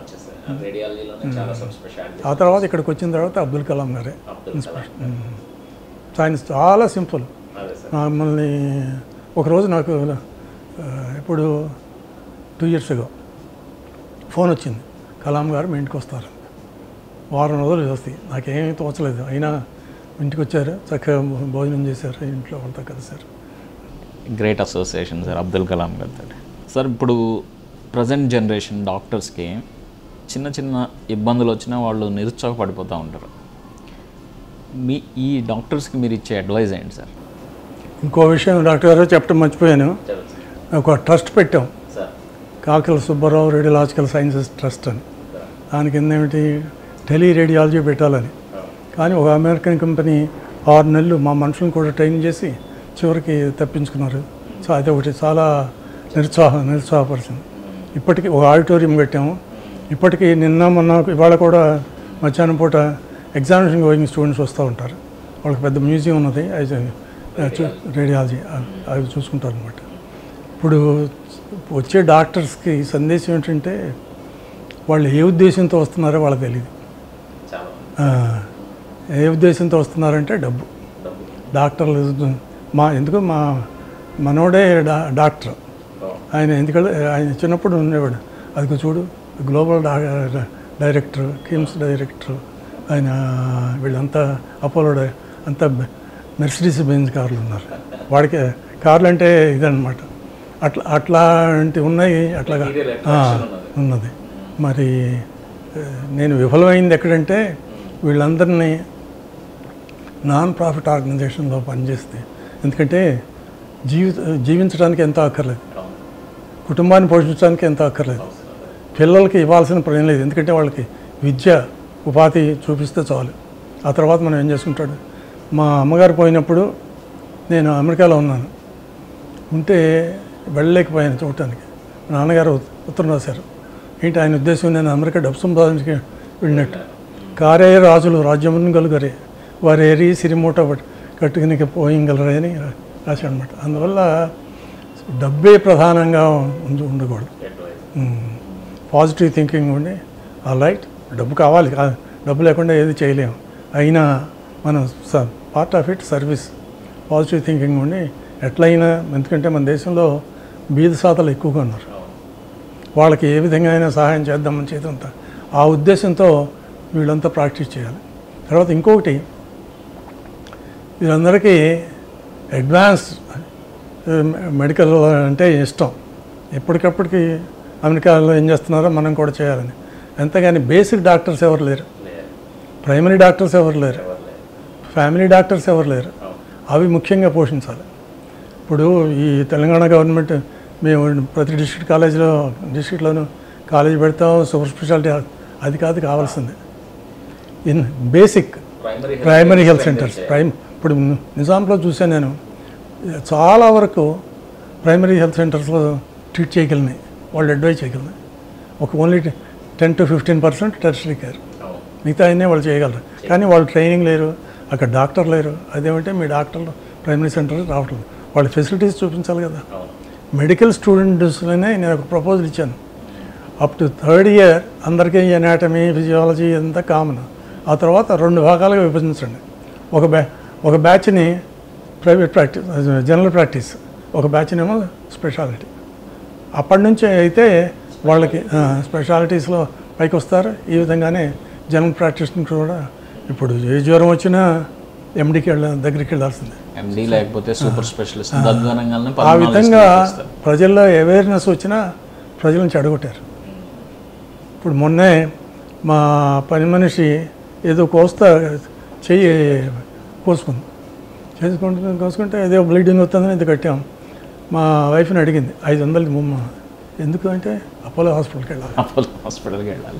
ఆ తర్వాత ఇక్కడికి వచ్చిన తర్వాత అబ్దుల్ కలాం గారే ఇన్స్పిరేషన్. సైన్స్ చాలా సింపుల్. మమ్మల్ని ఒకరోజు నాకు ఇప్పుడు టూ ఇయర్స్ అగో ఫోన్ వచ్చింది, కలాం గారు మీ ఇంటికి వస్తారు. వారం రోజులు వస్తాయి, నాకేమీ తోచలేదు. అయినా ఇంటికి వచ్చారు, చక్కగా భోజనం చేశారు, ఇంట్లో వాళ్ళతో కలిశారు. Great association sir Abdul Kalam గారితో. సార్ ఇప్పుడు ప్రజెంట్ జనరేషన్ డాక్టర్స్కి చిన్న చిన్న ఇబ్బందులు వచ్చినా వాళ్ళు నిరుత్సాహపడిపోతూ ఉంటారు. మీ ఈ డాక్టర్స్కి మీరు ఇచ్చే అడ్వైజ్ ఏంటి సార్? ఇంకో విషయం డాక్టర్ గారు చెప్పడం మర్చిపోయాను. ఒక ట్రస్ట్ పెట్టాం, Kakarla Subbarao radiological sciences trust అని. దాని కింద ఏమిటి, టెలి రేడియాలజీ పెట్టాలని. కానీ ఒక అమెరికన్ కంపెనీ ఆరు నెలలు మా మనుషులను కూడా ట్రైన్ చేసి చివరికి తప్పించుకున్నారు. సో అది ఒకటి చాలా నిరుత్సాహం నిరుత్సాహపరిచింది. ఇప్పటికీ ఒక ఆడిటోరియం పెట్టాము. ఇప్పటికీ నిన్న మొన్న ఇవాళ కూడా మధ్యాహ్నం పూట ఎగ్జామినేషన్ గోయింగ్ స్టూడెంట్స్ వస్తూ ఉంటారు. వాళ్ళకి పెద్ద మ్యూజియం ఉన్నది, అది రేడియాలజీ అవి చూసుకుంటారు అనమాట. ఇప్పుడు వచ్చే డాక్టర్స్కి సందేశం ఏంటంటే వాళ్ళు ఏ ఉద్దేశంతో వస్తున్నారో వాళ్ళకి తెలియదు. ఏ ఉద్దేశంతో వస్తున్నారంటే డబ్బు. డాక్టర్లు మా ఎందుకు మా మనోడే డా డాక్టర్ ఆయన, ఎందుకంటే ఆయన చిన్నప్పుడు ఉండేవాడు. అది చూడు, గ్లోబల్ డైరెక్టర్, కిమ్స్ డైరెక్టర్ ఆయన. వీళ్ళంతా అపోలో అంతా మెర్సిడీస్ బెంజ్ కార్లు ఉన్నారు. వాడికి కార్లు అంటే ఇదన్నమాట. అట్లా అట్లాంటి ఉన్నాయి, అట్లాగా ఉన్నది. మరి నేను విఫలమైంది ఎక్కడంటే వీళ్ళందరినీ నాన్ ప్రాఫిట్ ఆర్గనైజేషన్లో పనిచేస్తే, ఎందుకంటే జీవి జీవించడానికి ఎంతో అక్కర్లేదు, కుటుంబాన్ని పోషించడానికి ఎంతో అక్కర్లేదు, పిల్లలకి ఇవ్వాల్సిన ప్రయోజనం లేదు. ఎందుకంటే వాళ్ళకి విద్య ఉపాధి చూపిస్తే చాలు. ఆ తర్వాత మనం ఏం చేసుకుంటాడు. మా అమ్మగారు పోయినప్పుడు నేను అమెరికాలో ఉన్నాను, ఉంటే వెళ్ళలేకపోయాను చూడటానికి. నాన్నగారు ఉత్తరం రాశారు. ఏంటి ఆయన ఉద్దేశం, నేను అమెరికా డబ్బు సంపాదించి వెళ్ళినట్టు. కారే రాజులు రాజ్యమును గలుగరే వారేరి సిరిమూట కట్టుకుని పోయింగలరే అని రాశాడు అనమాట. అందువల్ల డబ్బే ప్రధానంగా ఉండి ఉండకూడదు. పాజిటివ్ థింకింగ్ ఉండి, ఆ లైట్ డబ్బు కావాలి, డబ్బు లేకుండా ఏది చేయలేము. అయినా మనం part of it service. Positive thinking ఉండి ఎట్లయినా, ఎందుకంటే మన దేశంలో బీద సాతలు ఎక్కువగా ఉన్నారు. వాళ్ళకి ఏ విధంగా అయినా సహాయం చేద్దామని చేతంతా ఆ ఉద్దేశంతో వీళ్ళంతా ప్రాక్టీస్ చేయాలి. తర్వాత ఇంకొకటి, వీళ్ళందరికీ అడ్వాన్స్ మెడికల్ అంటే ఇష్టం. ఎప్పటికప్పటికి అమెరికాలో ఏం చేస్తున్నారో మనం కూడా చేయాలని. అంతేగాని బేసిక్ డాక్టర్స్ ఎవరు లేరు, ప్రైమరీ డాక్టర్స్ ఎవరు లేరు, ఫ్యామిలీ డాక్టర్స్ ఎవరు లేరు. అవి ముఖ్యంగా పోషించాలి. ఇప్పుడు ఈ తెలంగాణ గవర్నమెంట్ మేము ప్రతి డిస్ట్రిక్ట్ కాలేజీలో డిస్ట్రిక్ట్లోనూ కాలేజీ పెడతాం, సూపర్ స్పెషాలిటీ, అది కాదు కావాల్సిందే. In basic primary health centres. Prime ఇప్పుడు నిజాంలో చూసాను నేను, చాలా వరకు ప్రైమరీ హెల్త్ సెంటర్స్లో ట్రీట్ చేయగలిగినాయి, వాళ్ళు అడ్వైజ్ చేయగలిగినాయి. ఒక only ten to fifteen percent tertiary care, మిగతా అయినా వాళ్ళు చేయగలరు. కానీ వాళ్ళు ట్రైనింగ్ లేరు, అక్కడ డాక్టర్ లేరు. అదేమంటే మీ డాక్టర్లు ప్రైమరీ సెంటర్కి రావట్లేదు, వాళ్ళ ఫెసిలిటీస్ చూపించాలి కదా. మెడికల్ స్టూడెంట్స్లోనే నేను ఒక ప్రపోజల్ ఇచ్చాను, అప్ టు థర్డ్ ఇయర్ అందరికీ ఎనాటమీ ఫిజియాలజీ అంతా కామన్. ఆ తర్వాత రెండు భాగాలుగా విభజించండి. ఒక బ్యా ఒక బ్యాచ్ని ప్రైవేట్ ప్రాక్టీస్ జనరల్ ప్రాక్టీస్, ఒక బ్యాచ్నేమో స్పెషాలిటీ. అప్పటి నుంచి అయితే వాళ్ళకి స్పెషాలిటీస్లో పైకి వస్తారు. ఈ విధంగానే జనరల్ ప్రాక్టీస్ని కూడా ఇప్పుడు ఏ జ్వరం వచ్చినా ఎండికి వెళ్ళ దగ్గరికి వెళ్ళాల్సిందే. ఎండి లేకపోతే సూపర్ స్పెషలిస్ట్. ఆ విధంగా ప్రజల్లో అవేర్నెస్ వచ్చినా ప్రజలను చెడగొట్టారు. ఇప్పుడు మొన్నే మా పని మనిషి ఏదో కోస్తా చెయ్యి కోసుకుంది, చేసుకుంటే కోసుకుంటే ఏదో బ్లీడింగ్ వస్తుందని ఇది కట్టాం. మా వైఫ్ని అడిగింది, ఐదు వందలు ముమ్మ ఎందుకు అంటే అపోలో హాస్పిటల్కి వెళ్ళాలి, అపోలో హాస్పిటల్కి వెళ్ళాలి.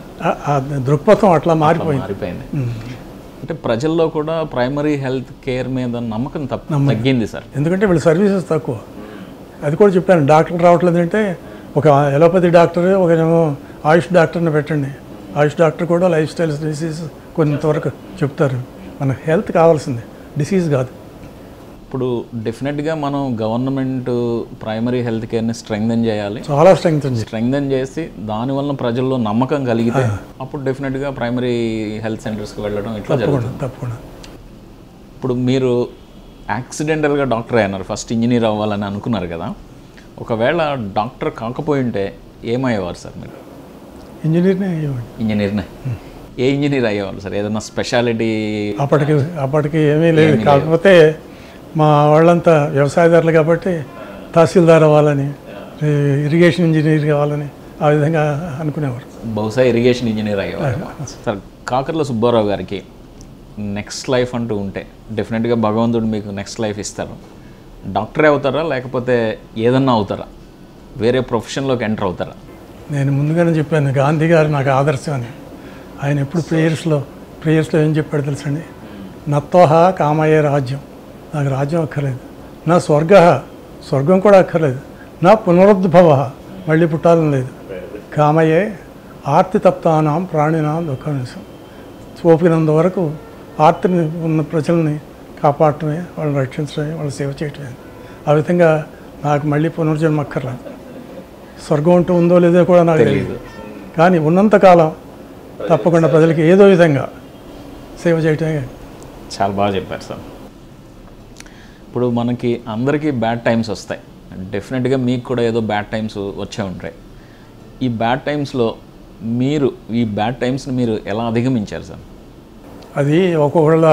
ఆ దృక్పథం అట్లా మారిపోయింది మారిపోయింది అంటే ప్రజల్లో కూడా ప్రైమరీ హెల్త్ కేర్ మీద నమ్మకం తప్ప తగ్గింది సార్. ఎందుకంటే వీళ్ళు సర్వీసెస్ తక్కువ. అది కూడా చెప్పాను, డాక్టర్ రావట్లేదు అంటే ఒక ఎలోపతి డాక్టర్, ఒకనేమో ఆయుష్ డాక్టర్ని పెట్టండి. ఆయుష్ డాక్టర్ కూడా లైఫ్ స్టైల్ డిసీజ్ కొంతవరకు చెప్తారు. మనకు హెల్త్ కావాల్సింది, డిసీజ్ కాదు. ఇప్పుడు డెఫినెట్గా మనం గవర్నమెంట్ ప్రైమరీ హెల్త్ కేర్ని స్ట్రెంగ్థెన్ చేయాలి, చాలా స్ట్రెంగ్థెన్ స్ట్రెంగ్థెన్ చేసి దానివల్ల ప్రజల్లో నమ్మకం కలిగితే అప్పుడు డెఫినెట్గా ప్రైమరీ హెల్త్ సెంటర్స్కి వెళ్ళడం ఇట్లా జరుగుతుంది. తప్పకుండా. ఇప్పుడు మీరు యాక్సిడెంటల్గా డాక్టర్ అయినారు, ఫస్ట్ ఇంజనీర్ అవ్వాలని అనుకున్నారు కదా. ఒకవేళ డాక్టర్ కాకపోయి ఉంటే ఏమయ్యేవారు సార్ మీరు? ఇంజనీర్నే అయ్యేవాడు. ఇంజనీర్నే. ఏ ఇంజనీర్ అయ్యేవాళ్ళు సార్? ఏదైనా స్పెషాలిటీ? అప్పటికి అప్పటికి ఏమీ లేదు. కాకపోతే మా వాళ్ళంతా వ్యవసాయదారులు కాబట్టి తహసీల్దార్ అవ్వాలని, ఇరిగేషన్ ఇంజనీర్ కావాలని ఆ విధంగా అనుకునేవారు. బహుశా ఇరిగేషన్ ఇంజనీర్ అయ్యేవారు. సార్, కాకర్ల సుబ్బారావు గారికి నెక్స్ట్ లైఫ్ అంటూ ఉంటే డెఫినెట్గా భగవంతుడు మీకు నెక్స్ట్ లైఫ్ ఇస్తారు. డాక్టరే అవుతారా లేకపోతే ఏదన్నా అవుతారా? వేరే ప్రొఫెషన్లోకి ఎంటర్ అవుతారా? నేను ముందుగానే చెప్పాను, గాంధీ గారు నాకు ఆదర్శం అని. ఆయన ఎప్పుడు ప్రేయర్స్లో ప్రేయర్స్లో ఏం చెప్పాడు తెలుసండి? నత్వహ కామయే రాజ్యం, నాకు రాజ్యం అక్కర్లేదు. నా స్వర్గ, స్వర్గం కూడా అక్కర్లేదు. నా పునరుద్భవ, మళ్ళీ పుట్టాలని లేదు. కామయే ఆర్తి తప్తానాం ప్రాణినాం దుఃఖనిసం, చూపినంత వరకు ఆర్తిని ఉన్న ప్రజల్ని కాపాడటమే, వాళ్ళని రక్షించడమే, వాళ్ళని సేవ చేయటమే. ఆ విధంగా నాకు మళ్ళీ పునర్జన్మ అక్కర్లేదు. స్వర్గం అంటూ ఉందో లేదో కూడా నాకు తెలియదు, కానీ ఉన్నంతకాలం తప్పకుండా ప్రజలకి ఏదో విధంగా సేవ చేయటమే. చాలా బాగా చెప్పారు సార్. ఇప్పుడు మనకి అందరికీ బ్యాడ్ టైమ్స్ వస్తాయి, డెఫినెట్గా మీకు కూడా ఏదో బ్యాడ్ టైమ్స్ వచ్చే ఉంటాయి. ఈ బ్యాడ్ టైమ్స్లో మీరు ఈ బ్యాడ్ టైమ్స్ని మీరు ఎలా అధిగమించారు సార్? అది ఒక్కొక్కళ్ళ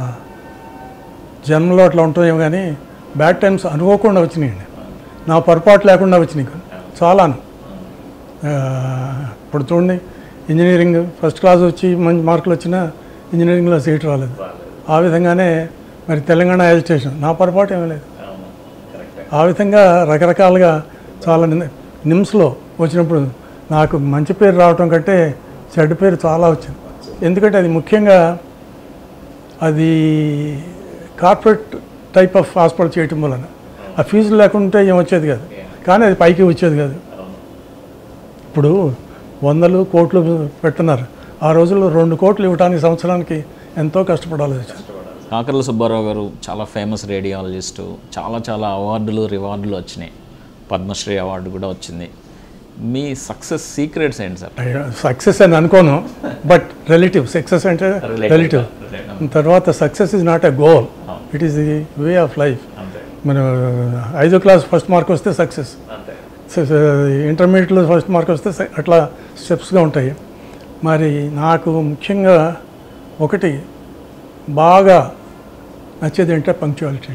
జన్మలో అట్లా ఉంటాయేమో, కానీ బ్యాడ్ టైమ్స్ అనుకోకుండా వచ్చినాయండి. నా పొరపాటు లేకుండా వచ్చినాయి చాలాను. ఇప్పుడు చూడండి, ఇంజనీరింగ్ ఫస్ట్ క్లాస్ వచ్చి మంచి మార్కులు వచ్చినా ఇంజనీరింగ్లో సీట్ రాలేదు. ఆ విధంగానే మరి తెలంగాణ ఎడ్యుకేషన్ నా పొరపాటు ఏమీ లేదు. ఆ విధంగా రకరకాలుగా చాలా నిమ్స్లో వచ్చినప్పుడు నాకు మంచి పేరు రావటం కంటే చెడ్డ పేరు చాలా వచ్చింది. ఎందుకంటే అది ముఖ్యంగా అది కార్పొరేట్ టైప్ ఆఫ్ హాస్పిటల్ చేయటం వలన ఆ ఫీజులు లేకుంటే ఏం వచ్చేది కాదు, కానీ అది పైకి వచ్చేది కాదు. ఇప్పుడు వందలు కోట్లు పెట్టున్నారు, ఆ రోజుల్లో రెండు కోట్లు ఇవ్వడానికి సంవత్సరానికి ఎంతో కష్టపడాలి. కాకర్ల సుబ్బారావు గారు చాలా ఫేమస్ రేడియాలజిస్టు, చాలా చాలా అవార్డులు రివార్డులు వచ్చినాయి, పద్మశ్రీ అవార్డు కూడా వచ్చింది. మీ సక్సెస్ సీక్రెట్స్ ఏంటి సార్? సక్సెస్ అని అనుకోను, బట్ రిలేటివ్ సక్సెస్ అంటే రిలేటివ్. తర్వాత success is not a goal, it is the way of life. మన ఐదో క్లాస్ ఫస్ట్ మార్క్ వస్తే సక్సెస్, ఇంటర్మీడియట్లో ఫస్ట్ మార్క్ వస్తే అట్లా స్టెప్స్గా ఉంటాయి. మరి నాకు ముఖ్యంగా ఒకటి బాగా నచ్చేది ఏంటంటే పంక్చువాలిటీ,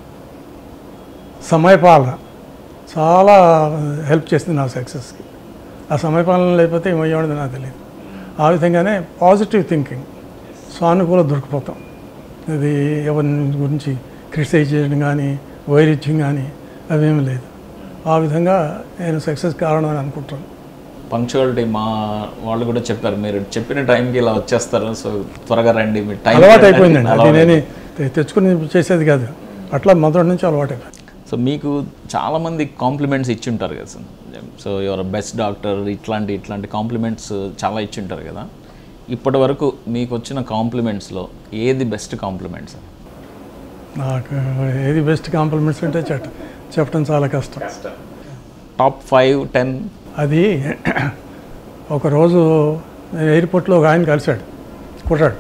సమయపాలన చాలా హెల్ప్ చేసింది నా సక్సెస్కి. ఆ సమయపాలన లేకపోతే ఏమయ్యేవాడిది నాకు తెలియదు. ఆ విధంగానే పాజిటివ్ థింకింగ్, సానుకూల దొరికిపోతాం. అది ఎవరి గురించి క్రిటిసైజ్ చేయడం కానీ వైరుధ్యం కానీ అవేమీ లేదు. ఆ విధంగా నేను సక్సెస్ కారణం అని అనుకుంటాను. పంక్చువాలిటీ మా వాళ్ళు కూడా చెప్పారు, మీరు చెప్పిన టైంకి ఇలా వచ్చేస్తారు, సో త్వరగా రండి, మీ టైం అలవాటు అయిపోయిందండి. అది నేను తెచ్చుకుని చేసేది కాదు, అట్లా మొదటి నుంచి అలవాటు అయిపోయింది. సో మీకు చాలామంది కాంప్లిమెంట్స్ ఇచ్చి ఉంటారు కదా sir, so your best doctor ఇట్లాంటి ఇట్లాంటి కాంప్లిమెంట్స్ చాలా ఇచ్చి ఉంటారు కదా. ఇప్పటి వరకు మీకు వచ్చిన కాంప్లిమెంట్స్లో ఏది బెస్ట్ కాంప్లిమెంట్ సార్? నాకు ఏది బెస్ట్ కాంప్లిమెంట్స్ అంటే చెట్ చెప్పడం చాలా కష్టం. Top five ten. అది ఒకరోజు ఎయిర్పోర్ట్లో ఒక ఆయన కలిశాడు, కుర్రాడు.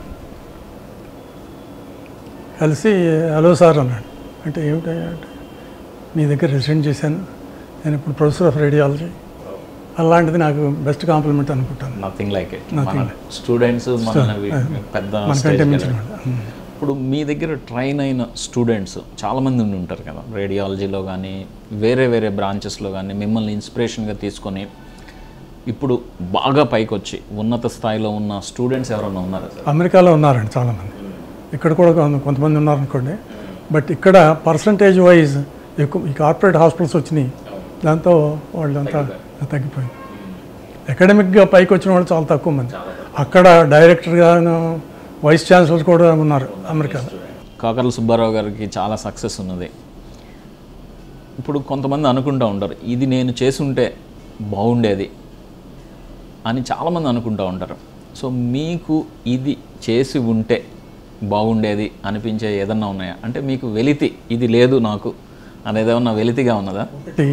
కలిసి హలో సార్ అన్నాడు. అంటే ఏమిటి అంటే, మీ దగ్గర రిసెంట్ చేశాను, నేను ఇప్పుడు ప్రొఫెసర్ ఆఫ్ రేడియాలజీ. అలాంటిది నాకు బెస్ట్ కాంప్లిమెంట్ అనుకుంటాను. Nothing like it. Nothing students పెద్ద మనకంటే మించిన. ఇప్పుడు మీ దగ్గర ట్రైన్ అయిన స్టూడెంట్స్ చాలామంది ఉండి ఉంటారు కదా, రేడియాలజీలో కానీ వేరే వేరే బ్రాంచెస్లో కానీ మిమ్మల్ని ఇన్స్పిరేషన్గా తీసుకొని ఇప్పుడు బాగా పైకి వచ్చి ఉన్నత స్థాయిలో ఉన్న స్టూడెంట్స్ ఎవరైనా ఉన్నారా? అమెరికాలో ఉన్నారండి చాలామంది, ఇక్కడ కూడా కొంతమంది ఉన్నారనుకోండి. బట్ ఇక్కడ పర్సంటేజ్ వైజ్ ఎక్కువ ఈ కార్పొరేట్ హాస్పిటల్స్ వచ్చినాయి, దాంతో వాళ్ళంతా తగ్గిపోయింది. అకాడమిక్గా పైకి వచ్చిన వాళ్ళు చాలా తక్కువ మంది. అక్కడ డైరెక్టర్గాను వైస్ ఛాన్సలర్స్ కూడా ఉన్నారు అమెరికాలో. కాకర్ల సుబ్బారావు గారికి చాలా సక్సెస్ ఉన్నది. ఇప్పుడు కొంతమంది అనుకుంటూ ఉంటారు, ఇది నేను చేసుంటే బాగుండేది అని చాలామంది అనుకుంటూ ఉంటారు. సో మీకు ఇది చేసి ఉంటే బాగుండేది అనిపించే ఏదన్నా ఉన్నాయా? అంటే మీకు వెలితి ఇది లేదు నాకు అనేది ఏమన్నా వెలితిగా ఉన్నదా? ఒకటి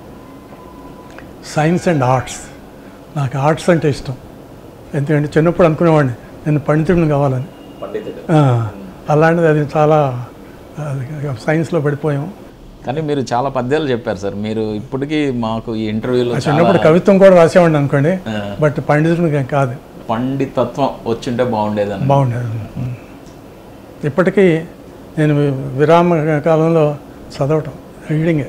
సైన్స్ అండ్ ఆర్ట్స్. నాకు ఆర్ట్స్ అంటే ఇష్టం. ఎందుకంటే చిన్నప్పుడు అనుకునేవాడిని నేను పండితుడిని కావాలని. అలాంటిది అది చాలా సైన్స్లో పడిపోయాం. కానీ మీరు చాలా పద్యాలు చెప్పారు సార్. మీరు ఇప్పటికీ మాకు ఈ ఇంటర్వ్యూలో చిన్నప్పుడు కవిత్వం కూడా రాసేవాడిని అనుకోండి, బట్ పండితుడిని కాదు. పండితత్వం వచ్చింటే బాగుండేదని. బాగుండేది. ఇప్పటికీ నేను విరామ కాలంలో చదవటం, రీడింగే.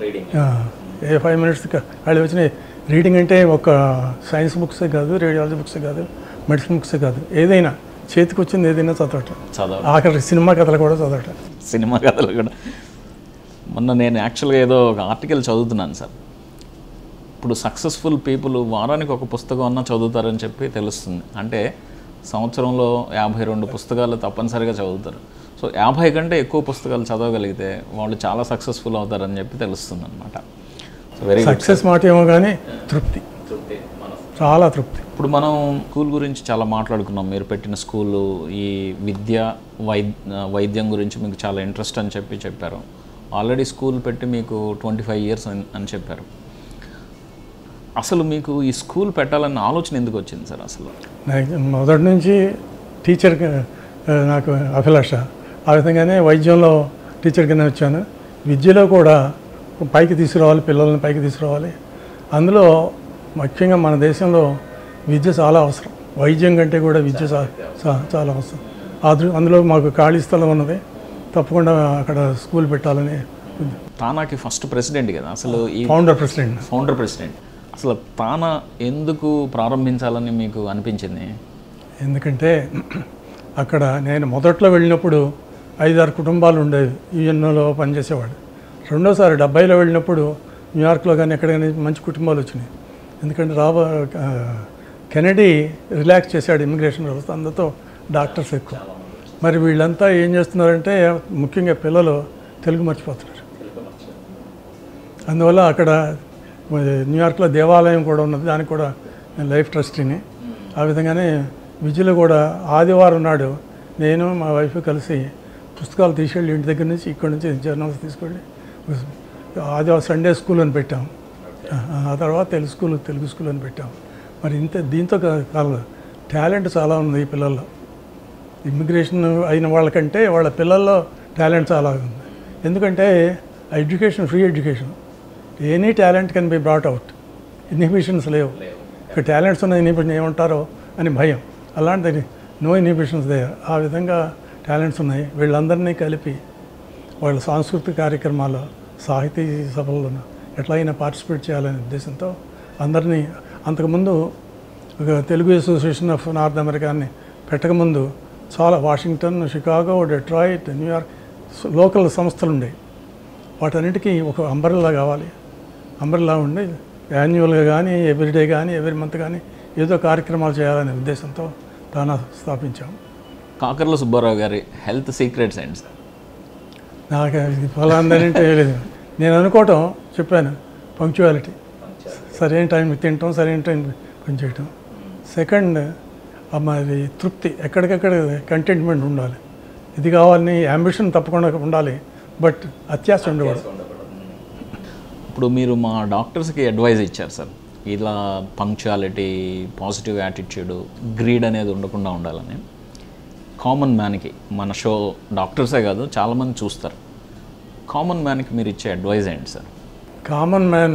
ఏ ఫైవ్ మినిట్స్ వాళ్ళు వచ్చిన రీడింగ్ అంటే ఒక సైన్స్ బుక్సే కాదు, రేడియాలజీ బుక్సే కాదు, మెడిసిన్ బుక్సే కాదు, ఏదైనా చేతికి వచ్చింది ఏదైనా చదవటం. చదవ ఆఖరి సినిమా కథలు కూడా చదవటం. సినిమా కథలు కూడా. మొన్న నేను యాక్చువల్గా ఏదో ఒక ఆర్టికల్ చదువుతున్నాను సార్. ఇప్పుడు సక్సెస్ఫుల్ పీపుల్ వారానికి ఒక పుస్తకం అన్నా చదువుతారని చెప్పి తెలుస్తుంది. అంటే సంవత్సరంలో యాభై రెండు పుస్తకాలు తప్పనిసరిగా చదువుతారు. సో యాభై కంటే ఎక్కువ పుస్తకాలు చదవగలిగితే వాళ్ళు చాలా సక్సెస్ఫుల్ అవుతారని చెప్పి తెలుస్తుంది అనమాట. సో వెరీ సక్సెస్ మాట ఏమో కానీ తృప్తి, చాలా తృప్తి. ఇప్పుడు మనం స్కూల్ గురించి చాలా మాట్లాడుకున్నాం. మీరు పెట్టిన స్కూలు, ఈ విద్య వైద్య వైద్యం గురించి మీకు చాలా ఇంట్రెస్ట్ అని చెప్పి చెప్పారు. ఆల్రెడీ స్కూల్ పెట్టి మీకు ట్వంటీ ఫైవ్ ఇయర్స్ అని చెప్పారు. అసలు మీకు ఈ స్కూల్ పెట్టాలన్న ఆలోచన ఎందుకు వచ్చింది సార్? అసలు మొదటి నుంచి టీచర్ నాకు అభిలాష. ఆ విధంగానే వైద్యంలో టీచర్ కింద వచ్చాను. విద్యలో కూడా పైకి తీసుకురావాలి, పిల్లల్ని పైకి తీసుకురావాలి. అందులో ముఖ్యంగా మన దేశంలో విద్య చాలా అవసరం. వైద్యం కంటే కూడా విద్య చాలా అవసరం. అందులో మాకు ఖాళీ స్థలం ఉన్నది, తప్పకుండా అక్కడ స్కూల్ పెట్టాలని. తానాకి ఫస్ట్ ప్రెసిడెంట్ కదా అసలు, ఈ ఫౌండర్ ప్రెసిడెంట్ ఫౌండర్ ప్రెసిడెంట్ అసలు తానా ఎందుకు ప్రారంభించాలని మీకు అనిపించింది? ఎందుకంటే అక్కడ నేను మొదట్లో వెళ్ళినప్పుడు ఐదారు కుటుంబాలు ఉండేవి, యూఎన్ఓలో పనిచేసేవాడు. రెండోసారి డెబ్బైలో వెళ్ళినప్పుడు న్యూయార్క్లో కానీ ఎక్కడైనా మంచి కుటుంబాలు వచ్చినాయి. ఎందుకంటే రాబో కెనడీ రిలాక్స్ చేశాడు ఇమిగ్రేషన్ వ్యవస్థ, అందుతో డాక్టర్స్ ఎక్కువ. మరి వీళ్ళంతా ఏం చేస్తున్నారంటే ముఖ్యంగా పిల్లలు తెలుగు మర్చిపోతున్నారు. అందువల్ల అక్కడ న్యూయార్క్లో దేవాలయం కూడా ఉన్నది, దానికి కూడా నేను లైఫ్ ట్రస్టీని. ఆ విధంగానే విద్యలో కూడా ఆదివారం నాడు నేను మా వైఫ్ కలిసి పుస్తకాలు తీసుకెళ్ళి ఇంటి దగ్గర నుంచి ఇక్కడి నుంచి జర్నల్స్ తీసుకెళ్ళి ఆదివారం సండే స్కూల్ అని పెట్టాం. ఆ తర్వాత తెలుగు స్కూల్ తెలుగు స్కూల్ అని పెట్టాం. మరి ఇంత దీంతో కాదు, టాలెంట్ చాలా ఉంది ఈ పిల్లల్లో. ఇమ్మిగ్రేషన్ అయిన వాళ్ళకంటే వాళ్ళ పిల్లల్లో టాలెంట్ చాలా ఉంది. ఎందుకంటే education free education, any talent can be brought out, inhibitions లేవు. ఇక టాలెంట్స్ ఉన్న ఇన్హిబిషన్ ఏమంటారో అని భయం, అలాంటిది నో ఇన్హిబిషన్స్ దే. ఆ విధంగా టాలెంట్స్ ఉన్నాయి. వీళ్ళందరినీ కలిపి వాళ్ళ సాంస్కృతిక కార్యక్రమాల్లో, సాహితీ సభల్లో ఎట్లయినా పార్టిసిపేట్ చేయాలనే ఉద్దేశంతో అందరినీ, అంతకుముందు ఒక తెలుగు అసోసియేషన్ ఆఫ్ నార్త్ అమెరికాని పెట్టకముందు చాలా Washington, Chicago, Detroit, New York local సంస్థలు ఉండేవి. వాటన్నిటికీ ఒక అంబరెల్లా కావాలి. అంబరెల్లా ఉండి యాన్యువల్గా కానీ, ఎవ్రీడే కానీ, ఎవ్రీ మంత్ కానీ ఏదో కార్యక్రమాలు చేయాలనే ఉద్దేశంతో తానా స్థాపించాం. కాకర్ల సుబ్బారావు గారి హెల్త్ సీక్రెట్స్ ఏంటి సార్? నాకు ఇది ఫలాందరంటే లేదు. నేను అనుకోవటం చెప్పాను, పంక్చువాలిటీ, సరైన టైంకి తినటం, సరైన టైం పనిచేయటం. సెకండ్ మరి తృప్తి, ఎక్కడికక్కడ కంటెంట్మెంట్ ఉండాలి. ఇది కావాలని అంబిషన్ తప్పకుండా ఉండాలి, బట్ అత్యాశ ఉండకూడదు. ఇప్పుడు మీరు మా డాక్టర్స్కి అడ్వైజ్ ఇచ్చారు సార్, ఇలా పంక్చువాలిటీ, పాజిటివ్ యాటిట్యూడ్, గ్రీడ్ అనేది ఉండకుండా ఉండాలని. కామన్ మ్యాన్కి, మన షో డాక్టర్సే కాదు చాలామంది చూస్తారు, కామన్ మ్యాన్కి మీరు ఇచ్చే అడ్వైజ్ ఏంటి సార్? కామన్ మ్యాన్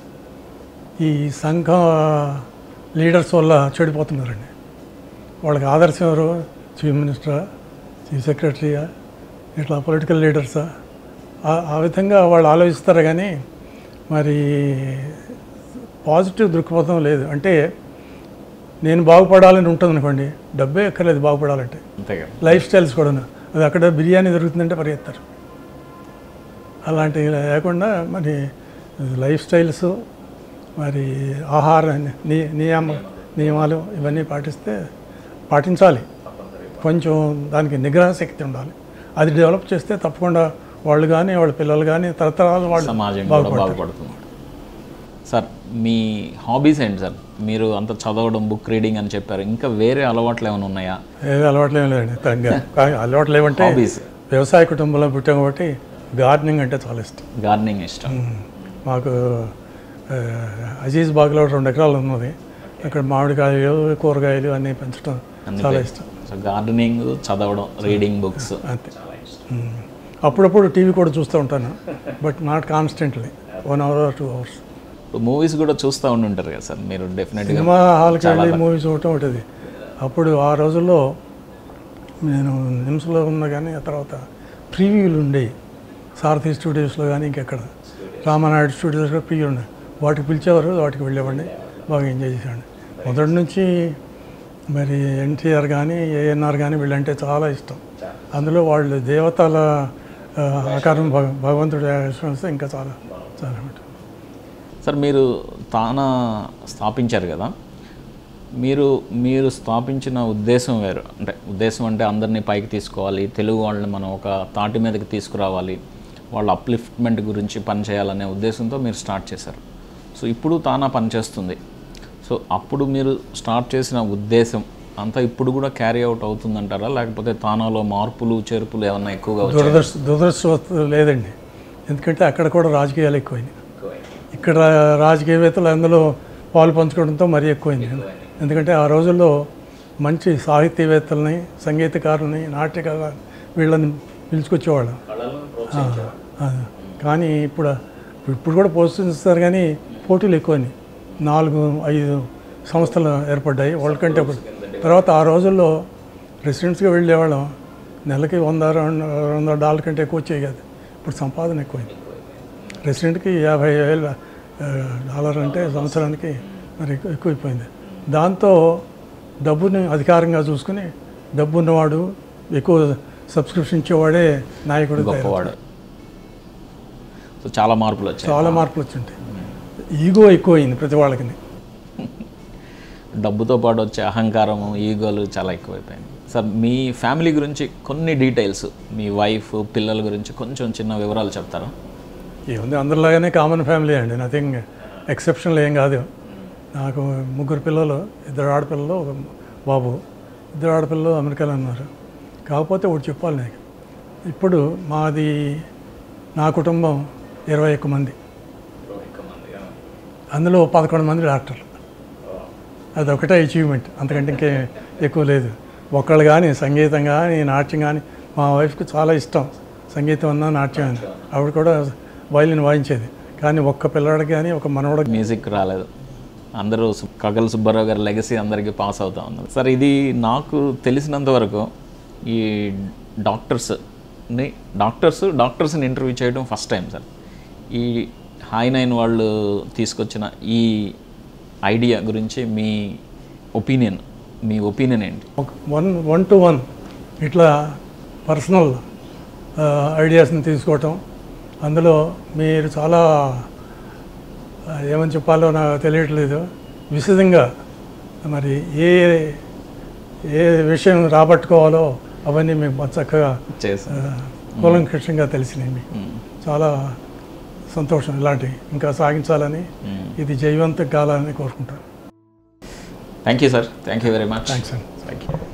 ఈ సంఘ లీడర్స్ వల్ల చెడిపోతున్నారండి. వాళ్ళకి ఆదర్శం ఎవరు? చీఫ్ మినిస్టరా, చీఫ్ సెక్రటరీయా, ఇట్లా పొలిటికల్ లీడర్సా? ఆ విధంగా వాళ్ళు ఆలోచిస్తారు. కానీ మరి పాజిటివ్ దృక్పథం లేదు. అంటే నేను బాగుపడాలని ఉంటుంది అనుకోండి, డబ్బే ఎక్కర్లేదు బాగుపడాలంటే. లైఫ్ స్టైల్స్ కూడా, అది అక్కడ బిర్యానీ దొరుకుతుందంటే పరిగెత్తారు. అలాంటివి లేకుండా మరి లైఫ్ స్టైల్స్, మరి ఆహార నియమ నియమాలు ఇవన్నీ పాటిస్తే, పాటించాలి. కొంచెం దానికి నిగ్రహ శక్తి ఉండాలి. అది డెవలప్ చేస్తే తప్పకుండా వాళ్ళు కానీ, వాళ్ళ పిల్లలు కానీ, తరతరాలు వాళ్ళు సమాజం బాగుపడుతుంది. సార్ మీ హాబీస్ ఏంటి సార్? మీరు అంత చదవడం, బుక్ రీడింగ్ అని చెప్పారు, ఇంకా వేరే అలవాట్లు ఏమైనా ఉన్నాయా? ఏది అలవాట్లు ఏమి లేదండి. అలవాట్లు ఏమంటే హాబీస్, వ్యవసాయ కుటుంబంలో పుట్టాం కాబట్టి గార్డెనింగ్ అంటే చాలా ఇష్టం. గార్డెనింగ్ ఇష్టం. మాకు అజీజ్ బాగ్లో రెండు ఎకరాలు ఉన్నది. అక్కడ మామిడికాయలు, కూరగాయలు అన్నీ పెంచడం చాలా ఇష్టం. సో గార్డెనింగ్, చదవడం, రీడింగ్ బుక్స్ అంతే. అప్పుడప్పుడు టీవీ కూడా చూస్తూ ఉంటాను, but not constantly, one hour or two hours. Movies కూడా చూస్తూ ఉండి ఉంటారు కదా సార్ మీరు? డెఫినెట్గా సినిమా హాల్కి వెళ్ళి మూవీ చూడటం ఉంటుంది. అప్పుడు ఆ రోజుల్లో నేను నిమ్స్లో ఉన్నా, కానీ ఆ తర్వాత ప్రీవ్యూలు ఉండేవి. సారథి స్టూడియోస్లో కానీ, ఇంకెక్కడ రామానాయుడు స్టూడియోస్లో ప్రీవ్యూలు ఉన్నాయి. వాటికి పిలిచేవారు, వాటికి వెళ్ళేవాడిని, బాగా ఎంజాయ్ చేసేవాడిని. మొదటి నుంచి మరి ఎన్టీఆర్ కానీ, ఏఎన్ఆర్ కానీ వీళ్ళంటే చాలా ఇష్టం. అందులో వాళ్ళు దేవతల ఆకారం, భగవంతుడి విశ్వాసం ఇంకా చాలా చాలా ఉంటుంది. సార్ మీరు తానా స్థాపించారు కదా, మీరు మీరు స్థాపించిన ఉద్దేశం వేరు. అంటే ఉద్దేశం అంటే అందరినీ పైకి తీసుకోవాలి, తెలుగు వాళ్ళని మనం ఒక తాటి మీదకి తీసుకురావాలి, వాళ్ళ అప్లిఫ్ట్మెంట్ గురించి పనిచేయాలనే ఉద్దేశంతో మీరు స్టార్ట్ చేశారు. సో ఇప్పుడు తానా పనిచేస్తుంది. సో అప్పుడు మీరు స్టార్ట్ చేసిన ఉద్దేశం అంతా ఇప్పుడు కూడా క్యారీ అవుట్ అవుతుందంటారా, లేకపోతే తానాలో మార్పులు చేర్పులు ఏమన్నా ఎక్కువగా దురదృష్ట దురదృష్టవస్తు లేదండి. ఎందుకంటే అక్కడ కూడా రాజకీయాలు ఎక్కువైనాయి. ఇక్కడ రాజకీయవేత్తలు అందులో పాలు పంచుకోవడంతో మరీ ఎక్కువైంది. ఎందుకంటే ఆ రోజుల్లో మంచి సాహిత్యవేత్తలని, సంగీతకారులని, నాట్యకారులని వీళ్ళని పిలుచుకొచ్చేవాళ్ళు. కానీ ఇప్పుడు ఇప్పుడు కూడా ప్రోత్సహిస్తారు, కానీ పోటీలు ఎక్కువైనాయి. నాలుగు ఐదు సంస్థలు ఏర్పడ్డాయి వరల్డ్ కంటే. అప్పుడు తర్వాత ఆ రోజుల్లో రెసిడెంట్స్గా వెళ్ళేవాళ్ళం, నెలకి వంద రెండు వందల డాలర్ కంటే ఎక్కువ వచ్చేవి కాదు. ఇప్పుడు సంపాదన ఎక్కువైంది. రెసిడెంట్కి యాభై వేల డాలర్ అంటే సంవత్సరానికి మరి ఎక్కువైపోయింది. దాంతో డబ్బుని అధికారంగా చూసుకుని, డబ్బు ఉన్నవాడు, ఎక్కువ సబ్స్క్రిప్షన్ ఇచ్చేవాడే నాయకుడు, గొప్పవాడు. సో చాలా మార్పులు వచ్చాయి. చాలా మార్పులు వచ్చింటాయి. ఈగో ఎక్కువైంది ప్రతి వాళ్ళకి. డబ్బుతో పాటు వచ్చే అహంకారము, ఈగోలు చాలా ఎక్కువైపోయింది. సార్ మీ ఫ్యామిలీ గురించి కొన్ని డీటెయిల్స్, మీ వైఫ్, పిల్లల గురించి కొంచెం చిన్న వివరాలు చెప్తారా? ఏముంది, అందరిలాగానే కామన్ ఫ్యామిలీ అండి, నథింగ్ ఎక్సెప్షనల్ ఏం కాదు. నాకు ముగ్గురు పిల్లలు, ఇద్దరు ఆడపిల్లలు, ఒక బాబు. ఇద్దరు ఆడపిల్లలు అమెరికాలో ఉన్నారు. కాకపోతే ఒకటి చెప్పాలి నాకు, ఇప్పుడు మాది నా కుటుంబం ఇరవై ఒక్క మంది, అందులో పదకొండు మంది డాక్టర్లు. అది ఒకటే అచీవ్మెంట్, అంతకంటే ఇంకే ఎక్కువ లేదు. ఒకళ్ళు కానీ సంగీతం కానీ, నాట్యం కానీ, మా వైఫ్కి చాలా ఇష్టం సంగీతం అన్నా నాట్యం అని. ఆవిడ కూడా వయలిన్ వాయించేది, కానీ ఒక్క పిల్లడికి కానీ ఒక మనవడికి మ్యూజిక్ రాలేదు. అందరూ సు- కకల సుబ్బారావు గారి లెగసీ అందరికీ పాస్ అవుతా ఉన్నారు. సార్ ఇది నాకు తెలిసినంత వరకు ఈ డాక్టర్స్ని డాక్టర్స్ డాక్టర్స్ని ఇంటర్వ్యూ చేయడం ఫస్ట్ టైం సార్. ఈ హై నైన్ వాళ్ళు తీసుకొచ్చిన ఈ ఐడియా గురించి మీ ఒపీనియన్ మీ ఒపీనియన్ ఏంటి? ఒక వన్ వన్ టు వన్ ఇట్లా పర్సనల్ ఐడియాస్ని తీసుకోవటం, అందులో మీరు చాలా ఆ, ఏమని చెప్పాలో నాకు తెలియట్లేదు, విశదంగా మరి ఏ ఏ విషయం రాబట్టుకోవాలో అవన్నీ మీకు చక్కగా చేశారు. కూలంకషంగా తెలిసినాయి మీకు. చాలా సంతోషం. ఇలాంటి ఇంకా సాగించాలని, ఇది జయవంతం కావాలని కోరుకుంటాను. Thank you sir. Thank you very much. Thanks అండి. Thank you.